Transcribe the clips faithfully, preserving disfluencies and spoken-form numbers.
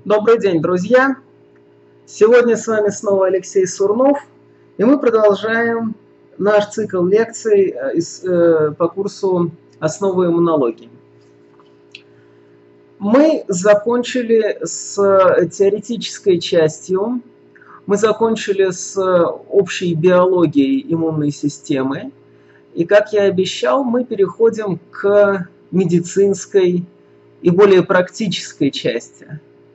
Добрый день, друзья! Сегодня с вами снова Алексей Сурнов, и мы продолжаем наш цикл лекций по курсу «Основы иммунологии». Мы закончили с теоретической частью, мы закончили с общей биологией иммунной системы, и, как я обещал, мы переходим к медицинской и более практической части.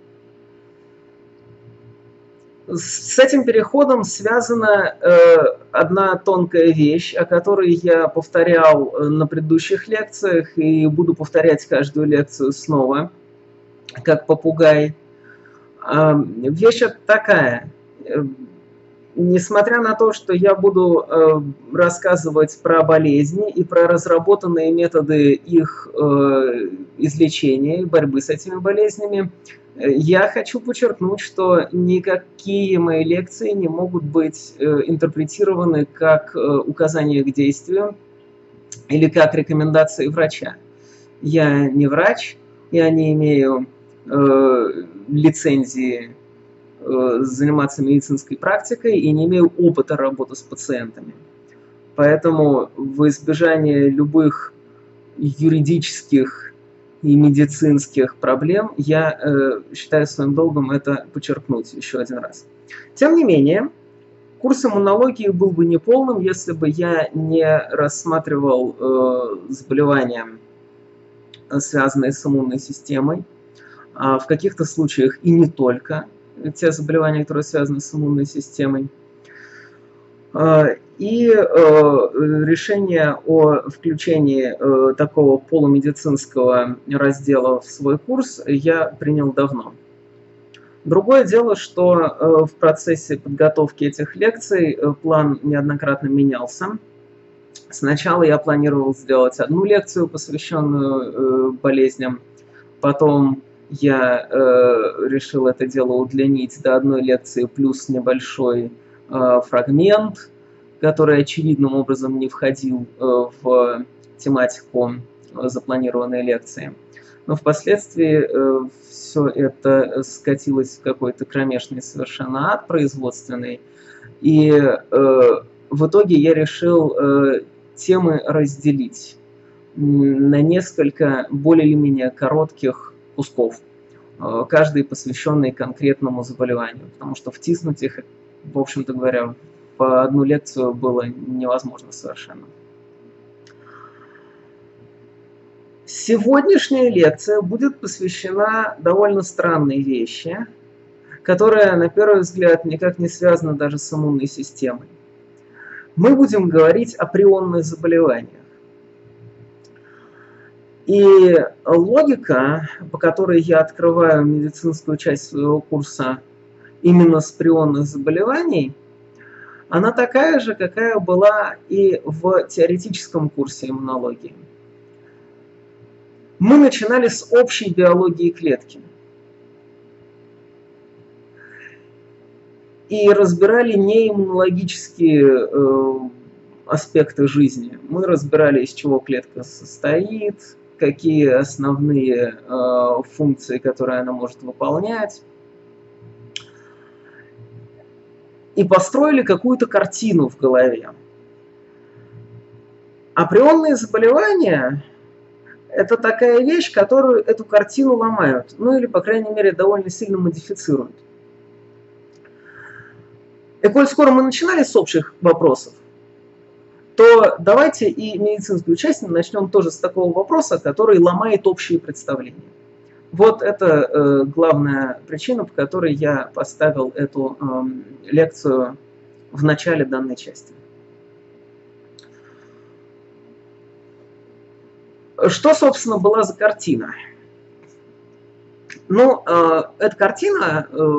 С этим переходом связана э, одна тонкая вещь, о которой я повторял на предыдущих лекциях и буду повторять каждую лекцию снова, как попугай. Э, вещь такая. Несмотря на то, что я буду э, рассказывать про болезни и про разработанные методы их э, излечения и борьбы с этими болезнями, я хочу подчеркнуть, что никакие мои лекции не могут быть э, интерпретированы как э, указание к действию или как рекомендации врача. Я не врач, я не имею э, лицензии э, заниматься медицинской практикой и не имею опыта работы с пациентами. Поэтому в избежание любых юридических и медицинских проблем, я э, считаю своим долгом это подчеркнуть еще один раз. Тем не менее, курс иммунологии был бы неполным, если бы я не рассматривал э, заболевания, связанные с иммунной системой, а в каких-то случаях и не только те заболевания, которые связаны с иммунной системой. И э, решение о включении э, такого полумедицинского раздела в свой курс я принял давно. Другое дело, что э, в процессе подготовки этих лекций э, план неоднократно менялся. Сначала я планировал сделать одну лекцию, посвященную э, болезням, потом я э, решил это дело удлинить до одной лекции плюс небольшой э, фрагмент, который очевидным образом не входил в тематику запланированной лекции. Но впоследствии все это скатилось в какой-то кромешный совершенно ад производственный. И в итоге я решил темы разделить на несколько более или менее коротких кусков, каждый посвященный конкретному заболеванию, потому что втиснуть их, в общем-то говоря, по одну лекцию было невозможно совершенно. Сегодняшняя лекция будет посвящена довольно странной вещи, которая, на первый взгляд, никак не связана даже с иммунной системой. Мы будем говорить о прионных заболеваниях. И логика, по которой я открываю медицинскую часть своего курса именно с прионных заболеваний, она такая же, какая была и в теоретическом курсе иммунологии. Мы начинали с общей биологии клетки. И разбирали не иммунологические э, аспекты жизни. Мы разбирали, из чего клетка состоит, какие основные э, функции, которые она может выполнять. И построили какую-то картину в голове. А прионные заболевания – это такая вещь, которую эту картину ломают, ну или, по крайней мере, довольно сильно модифицируют. И коль скоро мы начинали с общих вопросов, то давайте и медицинскую часть начнем тоже с такого вопроса, который ломает общие представления. Вот это э, главная причина, по которой я поставил эту э, лекцию в начале данной части. Что, собственно, была за картина? Ну, э, эта картина э,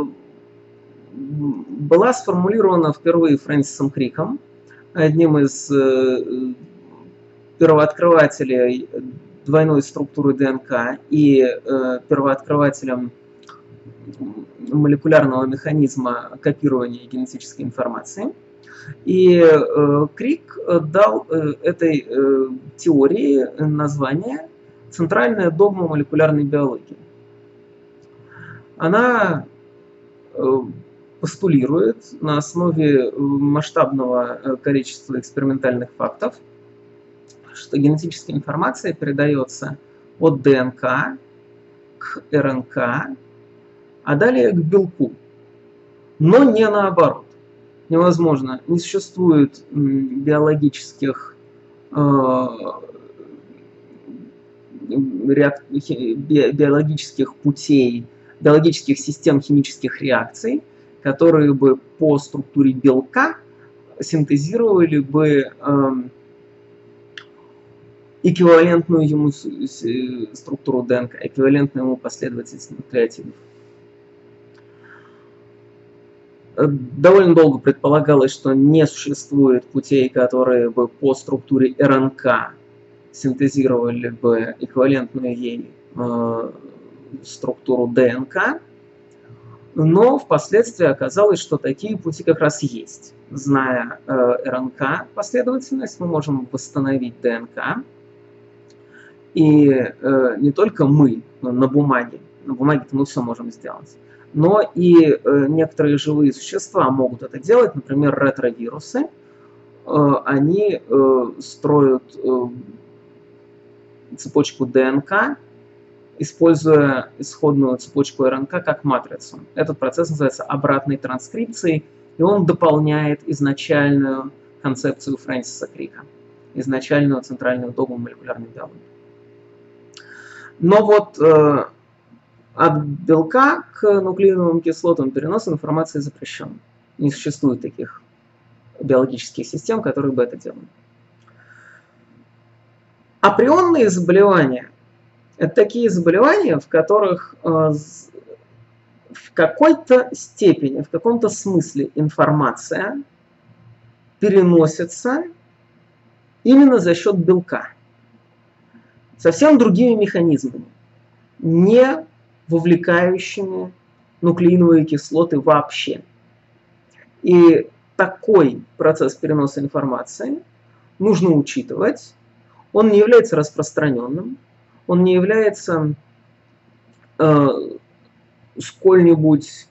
была сформулирована впервые Фрэнсисом Криком, одним из э, первооткрывателей двойной структуры ДНК и э, первооткрывателем молекулярного механизма копирования генетической информации. И э, Крик дал э, этой э, теории название «Центральная догма молекулярной биологии». она постулирует на основе масштабного количества экспериментальных фактов, что генетическая информация передается от ДНК к РНК, а далее к белку, но не наоборот. Невозможно, не существует биологических биологических путей, биологических систем химических реакций, которые бы по структуре белка синтезировали бы э, эквивалентную ему структуру ДНК, эквивалентную ему последовательность нуклеотидов. Довольно долго предполагалось, что не существует путей, которые бы по структуре РНК синтезировали бы эквивалентную ей э, структуру ДНК, но впоследствии оказалось, что такие пути как раз есть. Зная э, РНК последовательность, мы можем восстановить ДНК, и э, не только мы на бумаге, на бумаге мы все можем сделать, но и э, некоторые живые существа могут это делать, например, ретровирусы. Э, они э, строят э, цепочку ДНК, используя исходную цепочку РНК как матрицу. Этот процесс называется обратной транскрипцией, и он дополняет изначальную концепцию Фрэнсиса Крика, изначальную центральную догму молекулярной биологии. Но вот э, от белка к нуклеиновым кислотам перенос информации запрещен. Не существует таких биологических систем, которые бы это делали. А прионные заболевания – это такие заболевания, в которых э, в какой-то степени, в каком-то смысле информация переносится именно за счет белка. Совсем другими механизмами, не вовлекающими нуклеиновые кислоты вообще. И такой процесс переноса информации нужно учитывать. Он не является распространенным, он не является э, сколь-нибудь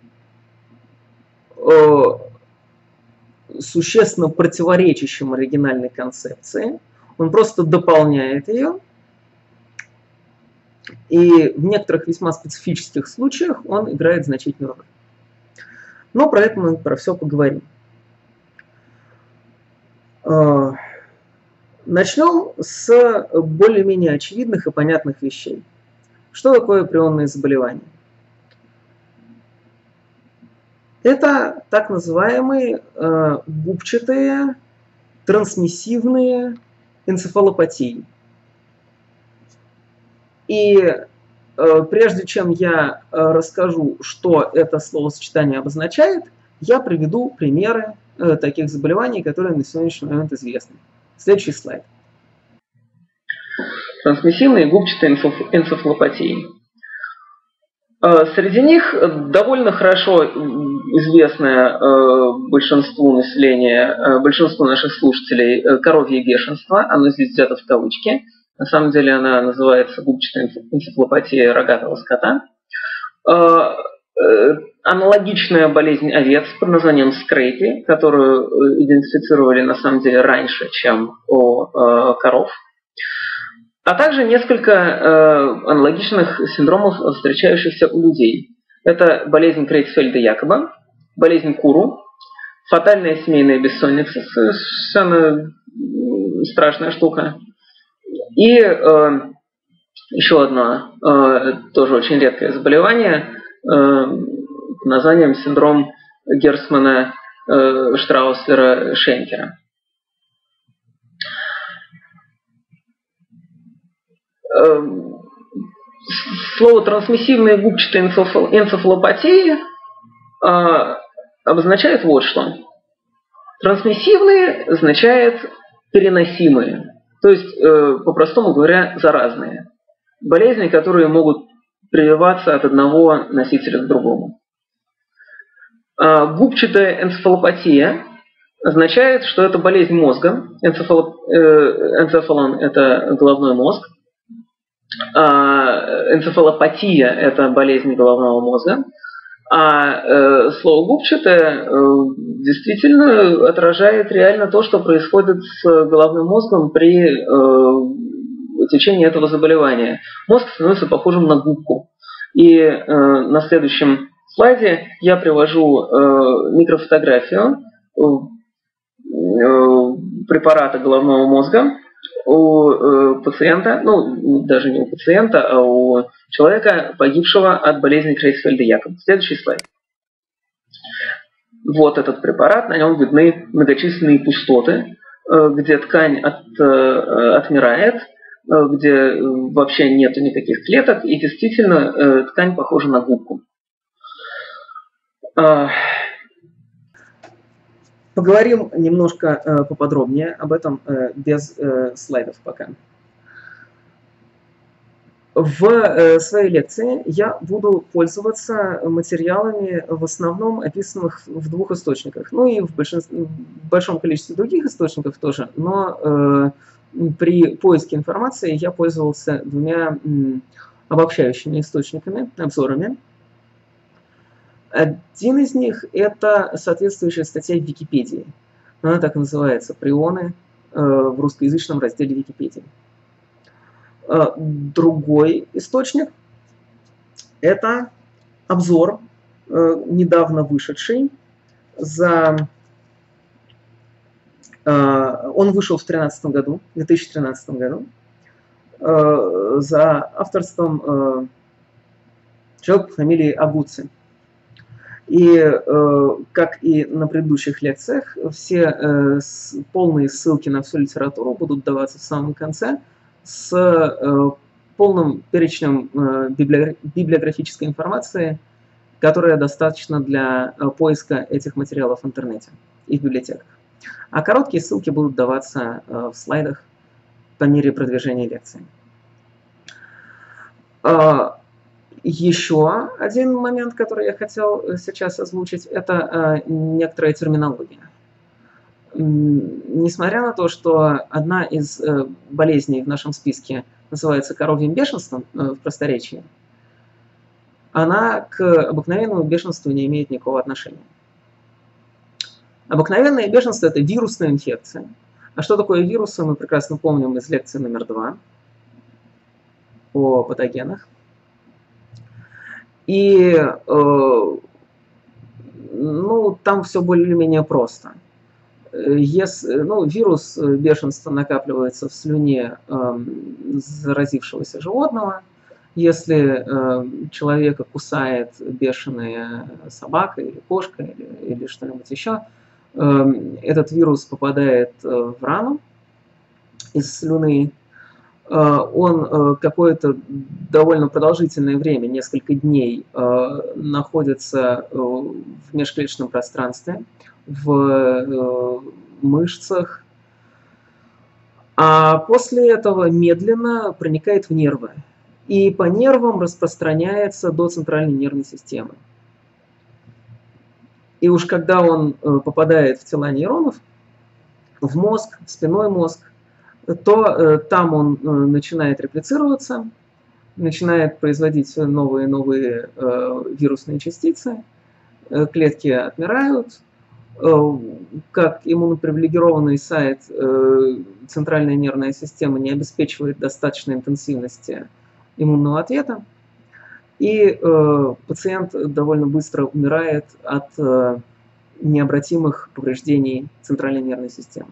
э, существенно противоречащим оригинальной концепции. Он просто дополняет ее. И в некоторых весьма специфических случаях он играет значительную роль. Но про это мы про все поговорим. Начнем с более-менее очевидных и понятных вещей. Что такое прионные заболевания? Это так называемые э, губчатые трансмиссивные энцефалопатии. И э, прежде чем я э, расскажу, что это словосочетание обозначает, я приведу примеры э, таких заболеваний, которые на сегодняшний момент известны. Следующий слайд. Трансмиссивные губчатые энцефалопатии. Среди них довольно хорошо известное большинству населения, большинству наших слушателей коровье бешенство. Оно здесь взято в кавычки. На самом деле она называется губчатая энцефалопатия рогатого скота. Аналогичная болезнь овец под названием скрейпи, которую идентифицировали на самом деле раньше, чем у коров. А также несколько э, аналогичных синдромов, встречающихся у людей. Это болезнь Крейцфельда-Якоба, болезнь Куру, фатальная семейная бессонница, совершенно страшная штука. И э, еще одно, э, тоже очень редкое заболевание, э, под названием синдром Герцмана, э, Штрауслера, Шенкера. Слово трансмиссивные губчатые энцефалопатии э, обозначает вот что. Трансмиссивные означает переносимые, то есть, э, по-простому говоря, заразные. Болезни, которые могут прививаться от одного носителя к другому. Э, губчатая энцефалопатия означает, что это болезнь мозга. Энцефало, э, энцефалон – это головной мозг. энцефалопатия – это болезнь головного мозга. А э, слово губчатое э, действительно отражает реально то, что происходит с головным мозгом при э, течении этого заболевания. Мозг становится похожим на губку. И э, на следующем слайде я привожу э, микрофотографию э, препарата головного мозга у э, пациента, ну даже не у пациента, а у человека, погибшего от болезни Крейцфельда-Якоба. Следующий слайд. Вот этот препарат, на нем видны многочисленные пустоты, э, где ткань от, э, отмирает, э, где вообще нету никаких клеток, и действительно э, ткань похожа на губку. Э, Поговорим немножко э, поподробнее об этом э, без э, слайдов пока. В э, своей лекции я буду пользоваться материалами, в основном описанных в двух источниках, ну и в, большинстве, в большом количестве других источников тоже, но э, при поиске информации я пользовался двумя м, обобщающими источниками, обзорами. Один из них – это соответствующая статья в Википедии. Она так называется «Прионы» в русскоязычном разделе Википедии. Другой источник – это обзор, недавно вышедший. За... Он вышел в две тысячи тринадцатом году за авторством человека по фамилии Агуци. И, э, как и на предыдущих лекциях, все э, с, полные ссылки на всю литературу будут даваться в самом конце с э, полным перечнем э, библи, библиографической информации, которая достаточна для э, поиска этих материалов в интернете и в библиотеках. А короткие ссылки будут даваться э, в слайдах по мере продвижения лекции. Еще один момент, который я хотел сейчас озвучить, это э, некоторая терминология. Несмотря на то, что одна из э, болезней в нашем списке называется коровьим бешенством э, в просторечии, она к обыкновенному бешенству не имеет никакого отношения. Обыкновенное бешенство – это вирусная инфекция. А что такое вирусы, мы прекрасно помним из лекции номер два о патогенах. И э, ну, там все более-менее просто. Если, ну, вирус бешенства накапливается в слюне э, заразившегося животного. Если э, человека кусает бешеная собака или кошка или, или что-нибудь еще, э, этот вирус попадает э, в рану из слюны. Он какое-то довольно продолжительное время, несколько дней, находится в межклеточном пространстве, в мышцах, а после этого медленно проникает в нервы и по нервам распространяется до центральной нервной системы. И уж когда он попадает в тела нейронов, в мозг, в спинной мозг, то э, там он э, начинает реплицироваться, начинает производить новые новые э, вирусные частицы, э, клетки отмирают, э, как иммунопривилегированный сайт э, центральная нервная система не обеспечивает достаточной интенсивности иммунного ответа, и э, пациент довольно быстро умирает от э, необратимых повреждений центральной нервной системы.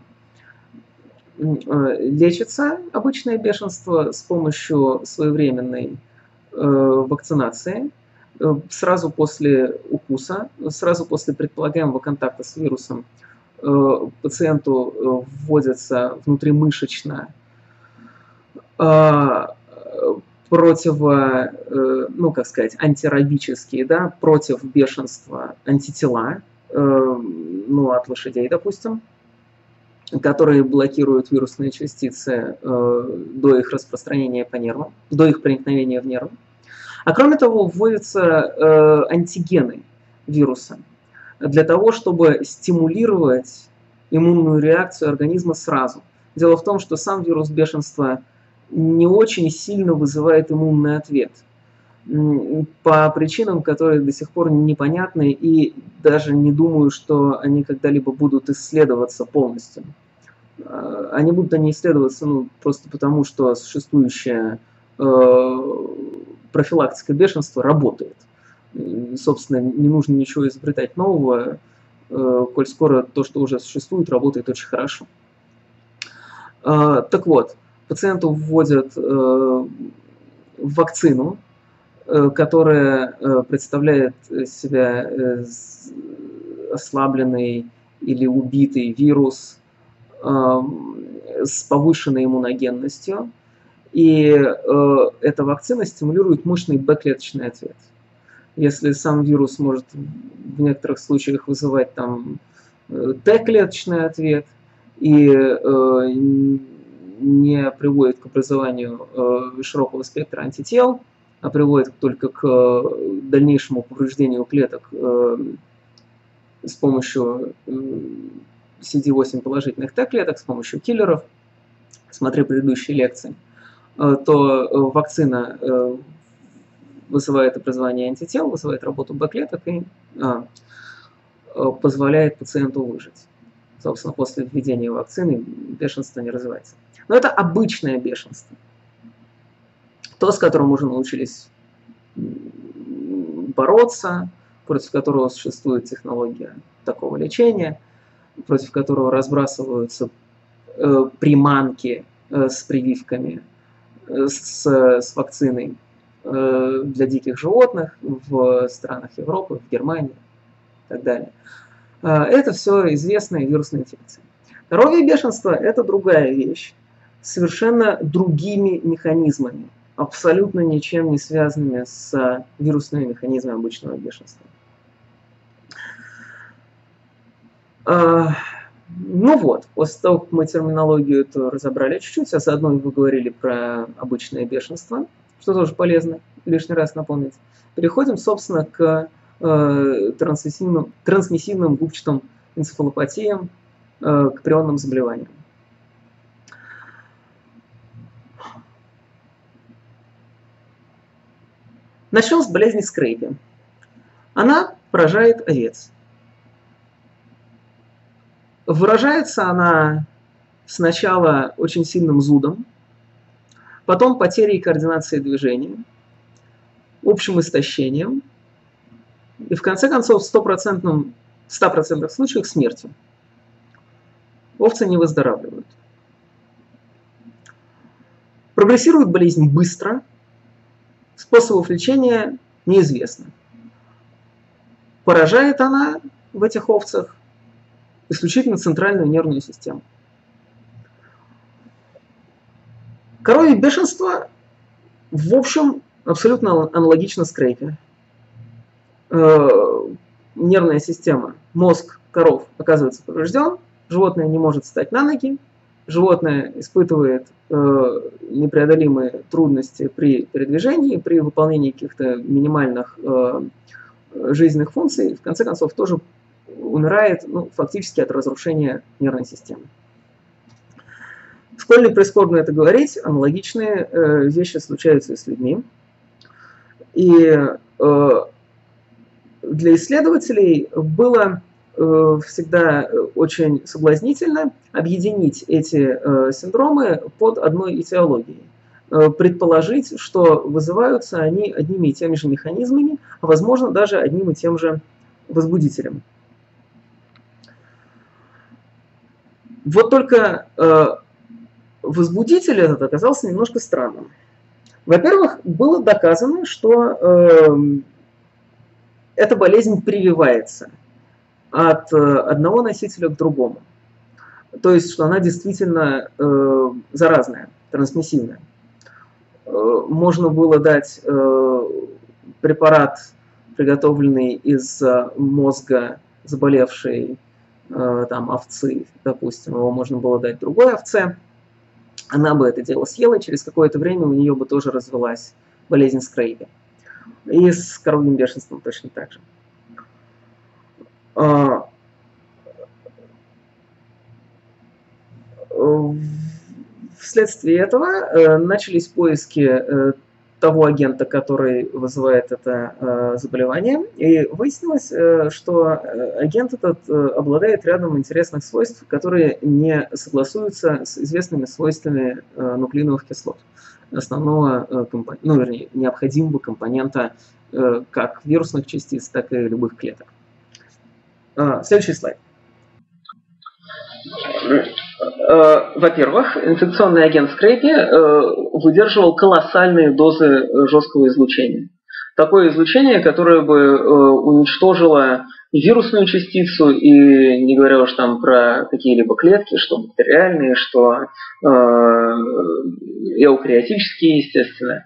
Лечится обычное бешенство с помощью своевременной э, вакцинации. Сразу после укуса, сразу после предполагаемого контакта с вирусом э, пациенту вводится внутримышечно э, противо, э, ну как сказать, антирабические, да, против бешенства антитела, э, ну от лошадей, допустим, которые блокируют вирусные частицы э, до их распространения по нервам, до их проникновения в нервы. А кроме того, вводятся э, антигены вируса для того, чтобы стимулировать иммунную реакцию организма сразу. Дело в том, что сам вирус бешенства не очень сильно вызывает иммунный ответ. По причинам, которые до сих пор непонятны, и даже не думаю, что они когда-либо будут исследоваться полностью. Они будут они исследоваться ну, просто потому, что существующая э, профилактика бешенства работает. И, собственно, не нужно ничего изобретать нового, э, коль скоро то, что уже существует, работает очень хорошо. Э, так вот, пациенту вводят э, вакцину, э, которая э, представляет себя э, ослабленный или убитый вирус э, с повышенной иммуногенностью. И э, эта вакцина стимулирует мощный Б-клеточный ответ. Если сам вирус может в некоторых случаях вызывать там Т-клеточный ответ и э, не приводит к образованию э, широкого спектра антител, а приводит только к э, дальнейшему повреждению клеток э, с помощью э, си ди восемь положительных Т-клеток, с помощью киллеров, смотри предыдущие лекции, э, то э, вакцина э, вызывает образование антител, вызывает работу Б-клеток и а, позволяет пациенту выжить. Собственно, после введения вакцины бешенство не развивается. Но это обычное бешенство. То, с которым уже научились бороться, против которого существует технология такого лечения, против которого разбрасываются э, приманки э, с прививками, э, с, с вакциной для диких животных в странах Европы, в Германии и так далее. Это все известные вирусные инфекции. Коровье бешенство – это другая вещь, совершенно другими механизмами, абсолютно ничем не связанными с вирусными механизмами обычного бешенства. Ну вот, после того, как мы терминологию эту разобрали чуть-чуть, а заодно вы говорили про обычное бешенство, что тоже полезно лишний раз напомнить. Переходим, собственно, к э, трансмиссивным, трансмиссивным губчатым энцефалопатиям, э, к прионным заболеваниям. Начнем с болезни Скрейпи. Она поражает овец. Выражается она сначала очень сильным зудом, потом потерей координации движения, общим истощением и в конце концов в ста процентах случаях смертью. Овцы не выздоравливают. Прогрессирует болезнь быстро, способов лечения неизвестно. Поражает она в этих овцах исключительно центральную нервную систему. Коровье бешенство, в общем, абсолютно аналогично Скрейпи. Э, нервная система, мозг коров оказывается поврежден, животное не может встать на ноги, животное испытывает э, непреодолимые трудности при передвижении, при выполнении каких-то минимальных э, жизненных функций, в конце концов тоже умирает ну, фактически от разрушения нервной системы. Сколь не прискорбно это говорить, аналогичные э, вещи случаются и с людьми. И э, для исследователей было э, всегда очень соблазнительно объединить эти э, синдромы под одной этиологией. Э, предположить, что вызываются они одними и теми же механизмами, а возможно даже одним и тем же возбудителем. Вот только э, возбудитель этот оказался немножко странным. Во-первых, было доказано, что э, эта болезнь прививается от э, одного носителя к другому. То есть, что она действительно э, заразная, трансмиссивная. Э, можно было дать э, препарат, приготовленный из мозга заболевшей э, там, овцы, допустим, его можно было дать другой овце. Она бы это дело съела, и через какое-то время у нее бы тоже развилась болезнь Скрейпи. И с коровьим бешенством точно так же. вследствие этого начались поиски того агента, который вызывает это заболевание, и выяснилось, что агент этот обладает рядом интересных свойств, которые не согласуются с известными свойствами нуклеиновых кислот, основного компонента, ну, вернее, необходимого компонента как вирусных частиц, так и любых клеток. Следующий слайд. Во-первых, инфекционный агент Скрепи выдерживал колоссальные дозы жесткого излучения. Такое излучение, которое бы уничтожило и вирусную частицу, и не говоря уж там про какие-либо клетки, что бактериальные, что эукариотические, естественно.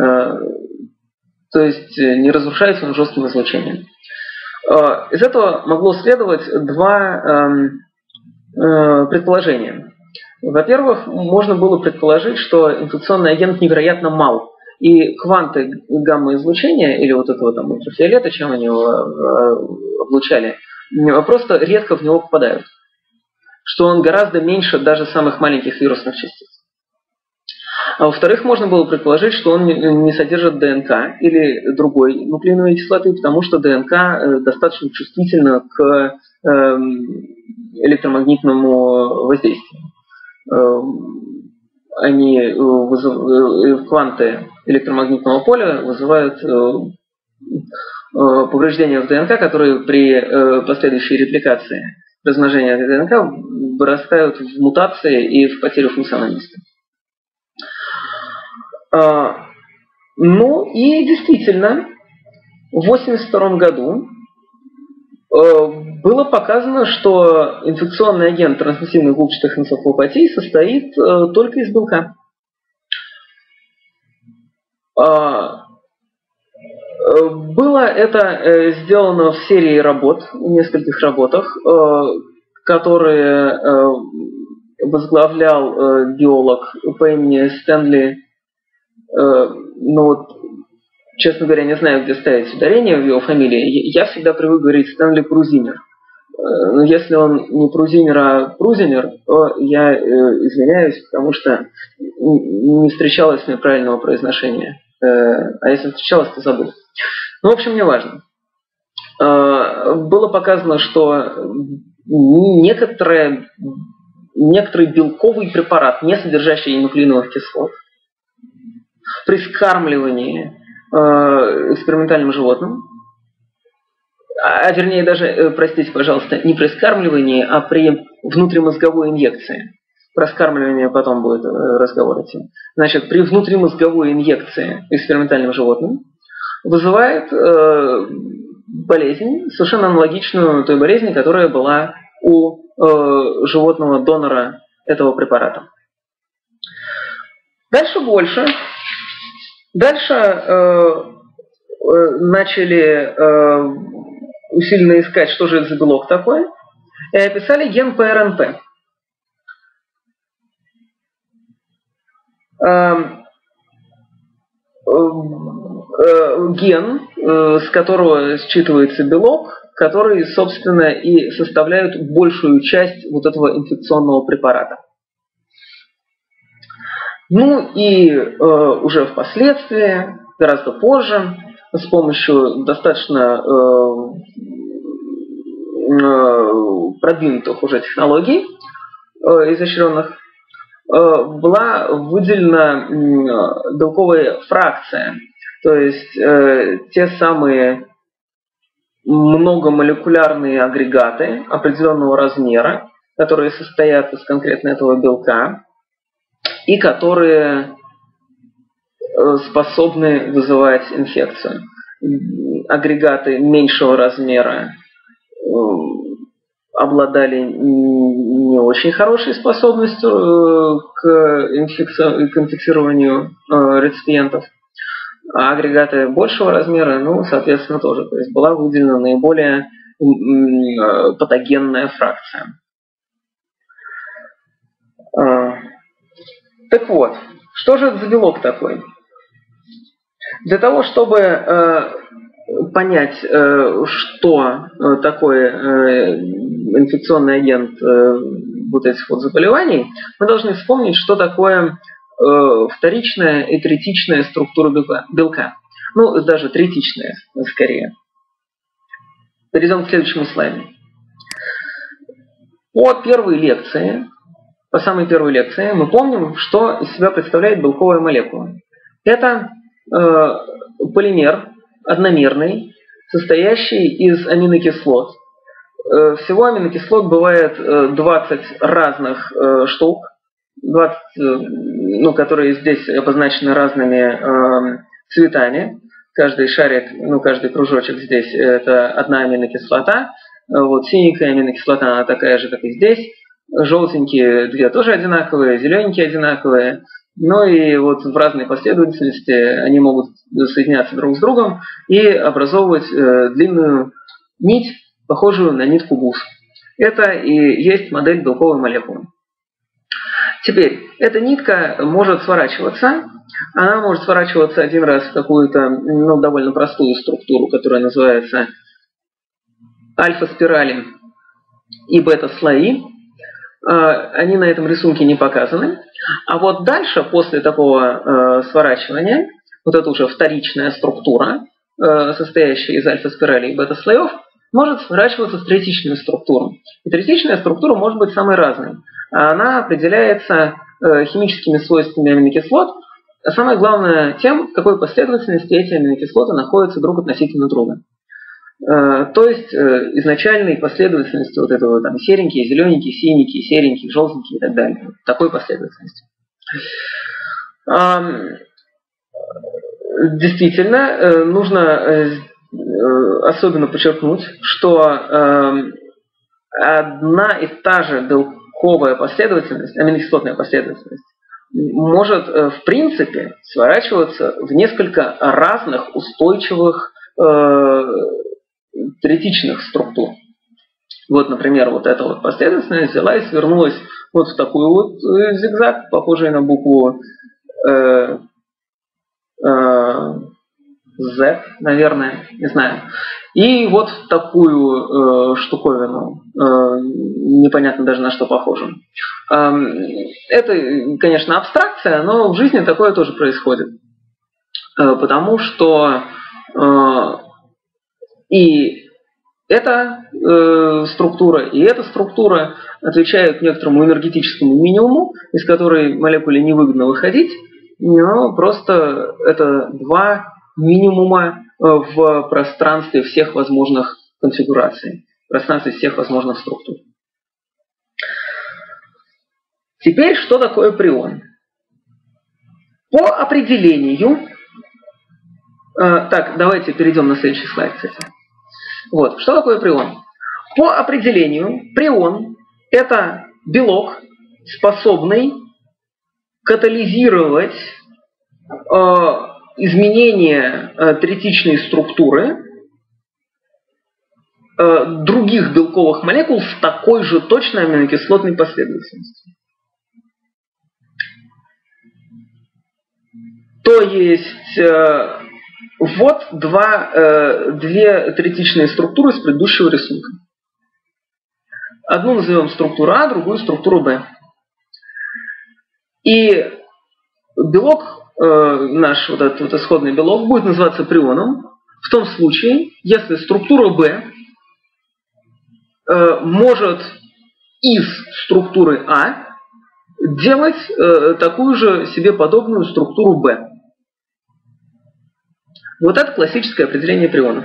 То есть не разрушается он жестким излучением. Из этого могло следовать два предположения. Во-первых, можно было предположить, что инфекционный агент невероятно мал, и кванты гамма-излучения, или вот этого там ультрафиолета, чем они его облучали, просто редко в него попадают. Что он гораздо меньше даже самых маленьких вирусных частиц. А во-вторых, можно было предположить, что он не содержит ДНК или другой нуклеиновой кислоты, потому что ДНК достаточно чувствительна к электромагнитному воздействию. Они вызыв... кванты электромагнитного поля вызывают повреждения в ДНК, которые при последующей репликации размножения ДНК вырастают в мутации и в потерю функциональности. Ну и действительно, в восемьдесят втором году было показано, что инфекционный агент трансмиссивных губчатых энцефалопатий состоит только из белка. Было это сделано в серии работ, в нескольких работах, которые возглавлял биолог по имени Стэнли. Ну вот, честно говоря, не знаю, где ставить ударение в его фамилии. Я всегда привык говорить Стэнли Прузинер. Но если он не Прузинер, а Прузинер, то я извиняюсь, потому что не встречалось мне правильного произношения. А если встречалось, то забыл. Ну, в общем, не важно. Было показано, что некоторые, некоторый белковый препарат, не содержащий нуклеиновых кислот, при скармливании э, экспериментальным животным, а вернее даже, простите, пожалуйста, не при скармливании, а при внутримозговой инъекции. Про скармливание потом будет разговор идти. Значит, при внутримозговой инъекции экспериментальным животным вызывает э, болезнь, совершенно аналогичную той болезни, которая была у э, животного донора этого препарата. Дальше больше. Дальше э, э, начали э, усиленно искать, что же это за белок такой, и описали ген пэ эр эн пэ. Э, э, ген, э, с которого считывается белок, который, собственно, и составляет большую часть вот этого инфекционного препарата. Ну и э, уже впоследствии, гораздо позже, с помощью достаточно э, э, продвинутых уже технологий, э, изощренных, э, была выделена э, белковая фракция, то есть э, те самые многомолекулярные агрегаты определенного размера, которые состоят из конкретно этого белка, и которые способны вызывать инфекцию. Агрегаты меньшего размера обладали не очень хорошей способностью к, инфекци... к инфицированию реципиентов, а агрегаты большего размера, ну, соответственно, тоже. То есть была выделена наиболее патогенная фракция. Так вот, что же это за белок такой? Для того, чтобы э, понять, что такое инфекционный агент вот этих вот заболеваний, мы должны вспомнить, что такое вторичная и третичная структура белка. Ну, даже третичная, скорее. Перейдем к следующему слайду. По первой лекции, по самой первой лекции, мы помним, что из себя представляет белковая молекула. Это э, полимер одномерный, состоящий из аминокислот. Э, всего аминокислот бывает э, двадцать разных э, штук, двадцать, э, ну, которые здесь обозначены разными э, цветами. Каждый шарик, ну, каждый кружочек здесь это одна аминокислота. Вот синенькая аминокислота, она такая же, как и здесь. Желтенькие две тоже одинаковые, зелененькие одинаковые. Ну и вот в разной последовательности они могут соединяться друг с другом и образовывать э, длинную нить, похожую на нитку бус. Это и есть модель белковой молекулы. Теперь, эта нитка может сворачиваться. Она может сворачиваться один раз в какую-то, ну, довольно простую структуру, которая называется альфа-спирали и бета-слои. Они на этом рисунке не показаны. А вот дальше, после такого сворачивания, вот эта уже вторичная структура, состоящая из альфа-спиралей и бета-слоев, может сворачиваться в третичную структуру. И третичная структура может быть самой разной. Она определяется химическими свойствами аминокислот, а самое главное тем, в какой последовательности эти аминокислоты находятся друг относительно друга. То есть изначальной последовательности вот этого там серенькие, зелененькие, синенькие, серенькие, желтенькие и так далее. Такой последовательности. Действительно, нужно особенно подчеркнуть, что одна и та же белковая последовательность, аминокислотная последовательность, может в принципе сворачиваться в несколько разных устойчивых третичных структур. Вот, например, вот эта вот последовательность взяла и свернулась вот в такую вот зигзаг, похожий на букву э, э, Z, наверное, не знаю. И вот в такую э, штуковину, э, непонятно даже на что похоже. Э, это, конечно, абстракция, но в жизни такое тоже происходит. Э, потому что э, и эта э, структура, и эта структура отвечают некоторому энергетическому минимуму, из которой молекуле невыгодно выходить, но просто это два минимума в пространстве всех возможных конфигураций, в пространстве всех возможных структур. Теперь, что такое прион? По определению, э, так, давайте перейдем на следующий слайд, кстати. Вот, что такое прион? По определению, прион – это белок, способный катализировать э, изменение э, третичной структуры э, других белковых молекул с такой же точной аминокислотной последовательностью. То есть э, вот два, э, две третичные структуры с предыдущего рисунка. Одну назовем структуру А, другую структуру Б. И белок, э, наш вот этот вот исходный белок, будет называться прионом в том случае, если структура Б э, может из структуры А делать э, такую же себе подобную структуру Б. Вот это классическое определение приона.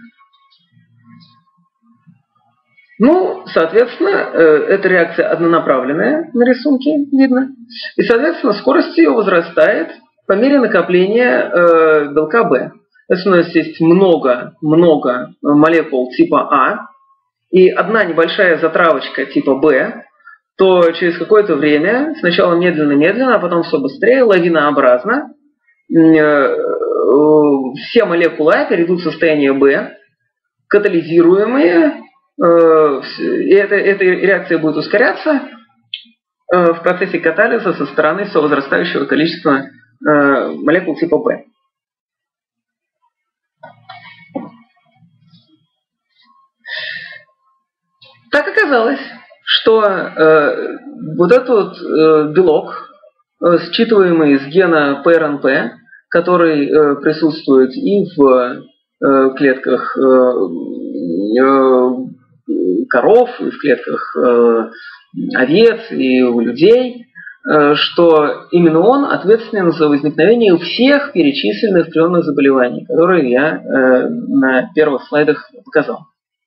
Ну, соответственно, эта реакция однонаправленная на рисунке, видно. И, соответственно, скорость ее возрастает по мере накопления белка Б. Если у нас есть много-много молекул типа А, и одна небольшая затравочка типа Б, то через какое-то время, сначала медленно-медленно, а потом все быстрее, лавинообразно, все молекулы А перейдут в состояние Б, катализируемые, и эта, эта реакция будет ускоряться в процессе катализа со стороны все возрастающего количества молекул типа Б. Так оказалось, что э, вот этот вот, э, белок, э, считываемый из гена пэ эр эн пэ, который э, присутствует и в э, клетках э, э, коров, и в клетках э, овец, и у людей, э, что именно он ответственен за возникновение всех перечисленных прионных заболеваний, которые я э, на первых слайдах показал.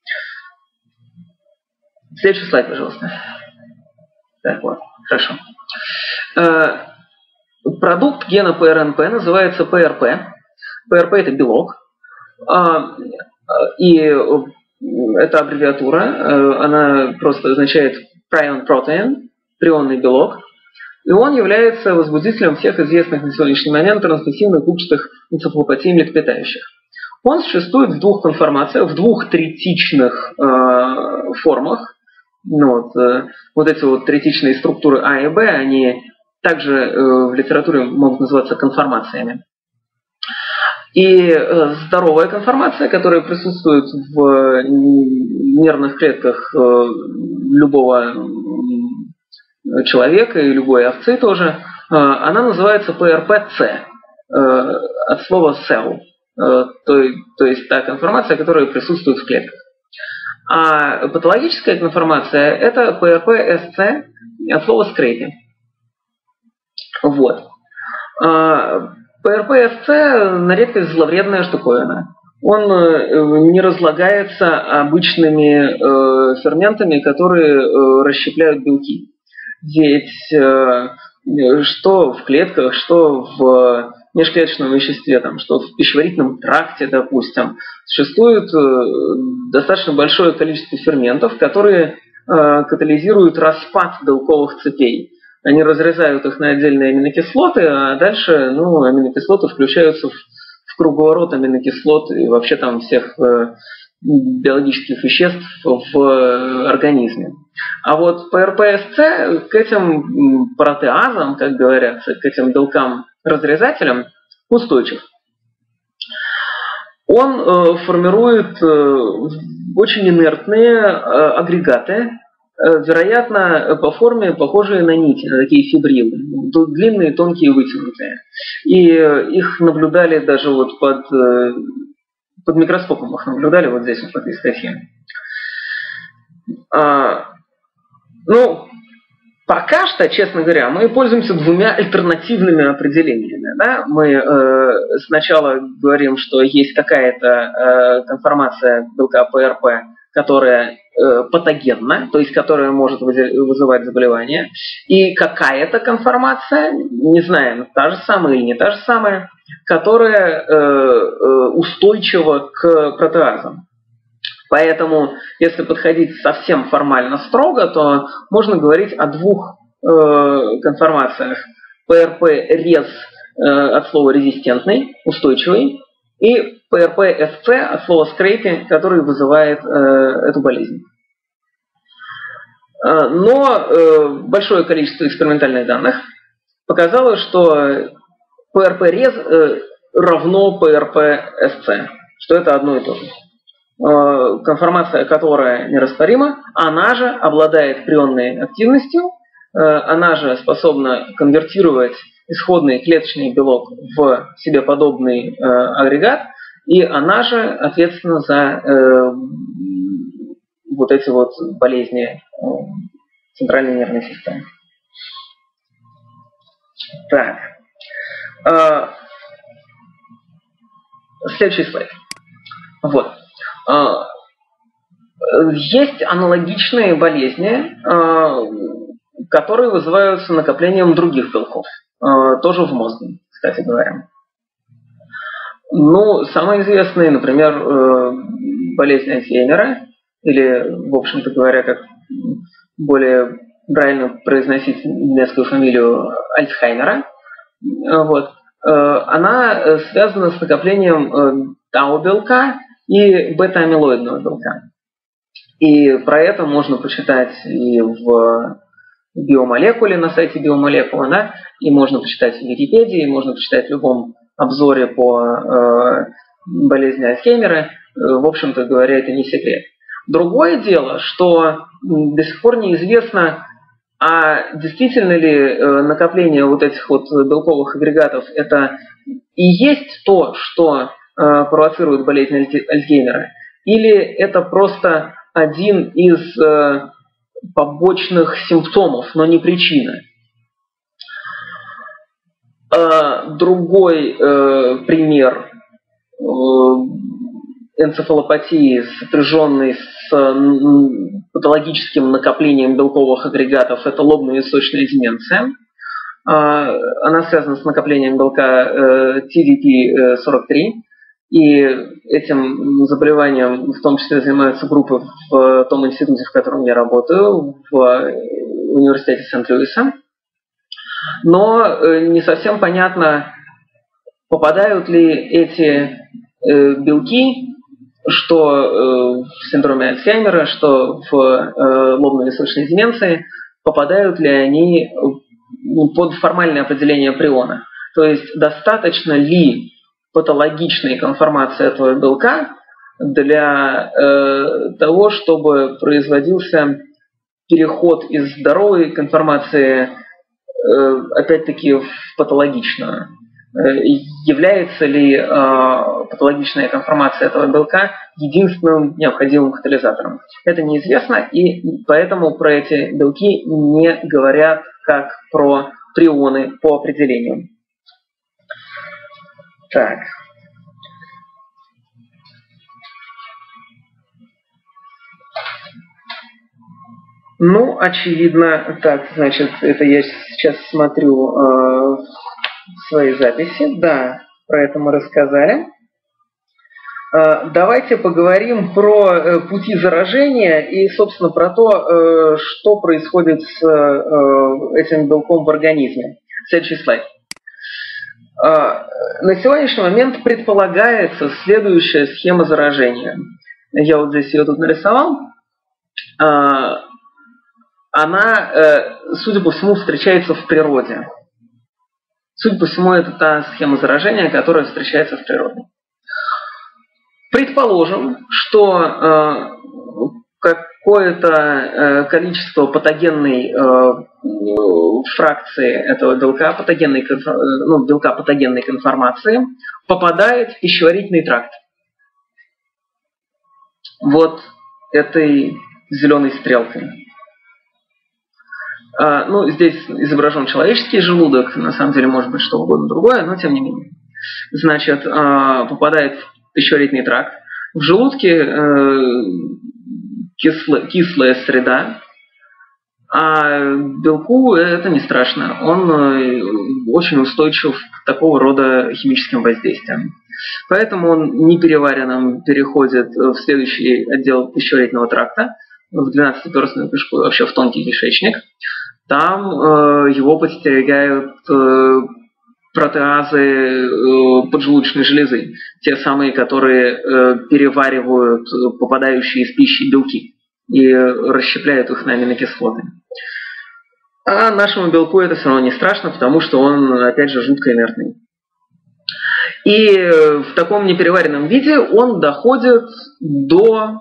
Следующий слайд, пожалуйста. Так, вот, хорошо. Э, продукт гена пэ эр эн пэ называется пэ эр пэ. пэ эр пэ – это белок. Э, и эта аббревиатура, она просто означает prion protein, прионный белок. И он является возбудителем всех известных на сегодняшний момент трансмиссивных губчатых энцефалопатий млекопитающих. Он существует в двух конформациях, в двух третичных э, формах. Ну, вот, э, вот эти вот третичные структуры А и Б, они также э, в литературе могут называться конформациями. И э, здоровая конформация, которая присутствует в нервных клетках э, любого человека и любой овцы тоже, э, она называется пэ эр пэ цэ, э, от слова cell, э, то, то есть та конформация, которая присутствует в клетках. А патологическая конформация – это пэ эр пэ эс цэ от слова scraping. Вот. пэ эр пэ эс цэ на редкость зловредная штуковина. Он не разлагается обычными э, ферментами, которые э, расщепляют белки. Ведь э, что в клетках, что в межклеточном веществе, там, что в пищеварительном тракте, допустим, существует э, достаточно большое количество ферментов, которые э, катализируют распад белковых цепей. Они разрезают их на отдельные аминокислоты, а дальше ну, аминокислоты включаются в, в круговорот аминокислот и вообще там всех э, биологических веществ в э, организме. А вот пэ эр пэ эс цэ к этим протеазам, как говорят, к этим белкам-разрезателям устойчив. Он э, формирует э, очень инертные э, агрегаты, вероятно, по форме похожие на нити, на такие фибрилы, длинные, тонкие, вытянутые. И их наблюдали даже вот под, под микроскопом, их наблюдали вот здесь, вот в этой статье. А, ну, пока что, честно говоря, мы пользуемся двумя альтернативными определениями. Да? Мы э, сначала говорим, что есть какая-то э, конформация белка пэ эр пэ, которая э, патогенна, то есть которая может вызывать заболевание, и какая-то конформация, не знаем, та же самая или не та же самая, которая э, э, устойчива к протеазам. Поэтому, если подходить совсем формально строго, то можно говорить о двух э, конформациях. пэ эр пэ-рез э, от слова резистентный, устойчивый, и пэ эр пэ эс цэ от слова scraping, который вызывает э, эту болезнь. Но э, большое количество экспериментальных данных показало, что пэ эр пэ-рез э, равно пэ эр пэ-эс цэ, что это одно и то же. Э, конформация, которая нерастворима, она же обладает прионной активностью, э, она же способна конвертировать исходный клеточный белок в себе подобный э, агрегат, и она же ответственна за э, вот эти вот болезни э, центральной нервной системы. Так. Э, следующий слайд. Вот. Э, есть аналогичные болезни, э, которые вызываются накоплением других белков. Тоже в мозге, кстати говоря. Ну, самые известные, например, болезнь Альцгеймера, или, в общем-то говоря, как более правильно произносить немецкую фамилию Альцхаймера, вот, она связана с накоплением тау-белка и бета-амилоидного белка. И про это можно почитать и в биомолекуле, на сайте биомолекула, да, и можно почитать в Википедии, можно почитать в любом обзоре по э, болезни Альцгеймера. В общем-то говоря, это не секрет. Другое дело, что до сих пор неизвестно, а действительно ли накопление вот этих вот белковых агрегатов это и есть то, что провоцирует болезнь Альцгеймера, или это просто один из побочных симптомов, но не причина. Другой пример энцефалопатии, сопряженной с патологическим накоплением белковых агрегатов, это лобно-височная деменция. Она связана с накоплением белка ти ди пи сорок три. И этим заболеванием в том числе занимаются группы в том институте, в котором я работаю, в университете Сент-Луиса. Но не совсем понятно, попадают ли эти белки, что в синдроме Альцгеймера, что в лобно-височной деменции, попадают ли они под формальное определение приона. То есть достаточно ли патологичной конформации этого белка для э, того, чтобы производился переход из здоровой конформации э, опять-таки в патологичную. Э, является ли э, патологичная конформация этого белка единственным необходимым катализатором? Это неизвестно, и поэтому про эти белки не говорят как про прионы по определению. Так. Ну, очевидно, так, значит, это я сейчас смотрю э, свои записи. Да, про это мы рассказали. Э, давайте поговорим про э, пути заражения и, собственно, про то, э, что происходит с э, этим белком в организме. Следующий слайд. На сегодняшний момент предполагается следующая схема заражения. Я вот здесь ее тут нарисовал. Она, судя по всему, встречается в природе. Судя по всему, это та схема заражения, которая встречается в природе. Предположим, что какое-то количество патогенной фракции этого белка, патогенной, ну, белка патогенной конформации, попадает в пищеварительный тракт. Вот этой зеленой стрелкой. А, ну, здесь изображен человеческий желудок, на самом деле может быть что угодно другое, но тем не менее. Значит, а, попадает в пищеварительный тракт. В желудке э, кисло, кислая среда, а белку это не страшно. Он э, очень устойчив к такого рода химическим воздействиям. Поэтому он непереваренным переходит в следующий отдел пищеварительного тракта, в двенадцатиперстную кишку, вообще в тонкий кишечник. Там э, его подстерегают э, протеазы э, поджелудочной железы, те самые, которые э, переваривают попадающие из пищи белки и расщепляют их на аминокислоты. А нашему белку это все равно не страшно, потому что он, опять же, жутко инертный. И в таком непереваренном виде он доходит до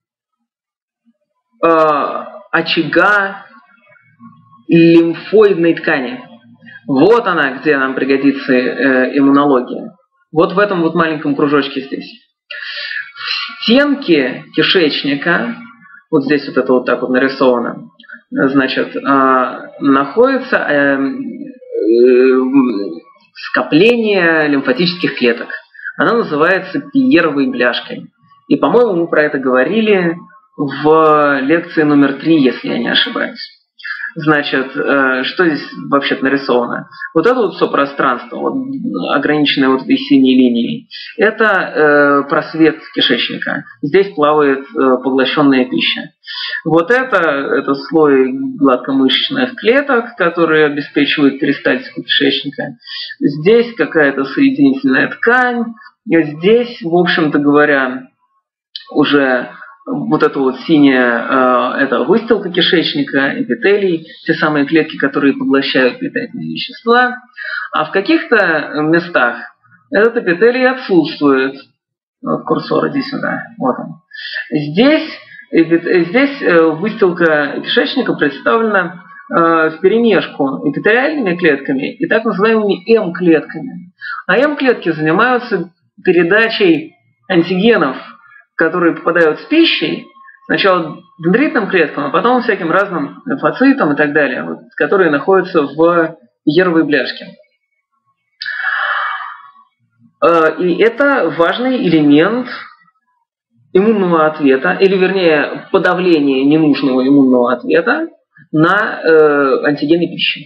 э, очага лимфоидной ткани. Вот она, где нам пригодится э, иммунология. Вот в этом вот маленьком кружочке здесь. В стенке кишечника, вот здесь вот это вот так вот нарисовано, значит, э, находится э, э, скопление лимфатических клеток. Она называется пиеровой бляшкой. И, по-моему, мы про это говорили в лекции номер три, если я не ошибаюсь. Значит, что здесь вообще-то нарисовано? Вот это вот все пространство, вот, ограниченное вот этой синей линией, это э, просвет кишечника. Здесь плавает э, поглощенная пища. Вот это, это слой гладкомышечных клеток, которые обеспечивают перистальтику кишечника. Здесь какая-то соединительная ткань. Здесь, в общем-то говоря, уже вот это вот синяя, э, это выстилка кишечника, эпителий, те самые клетки, которые поглощают питательные вещества. А в каких-то местах этот эпителий отсутствует. Вот курсор, иди сюда. Вот он. Здесь И здесь выстилка кишечника представлена вперемешку эпителиальными клетками и так называемыми М-клетками. А М-клетки занимаются передачей антигенов, которые попадают с пищей, сначала дендритным клеткам, а потом всяким разным лимфоцитам и так далее, вот, которые находятся в яровой бляшке. И это важный элемент иммунного ответа, или вернее подавления ненужного иммунного ответа на э, антигены пищи.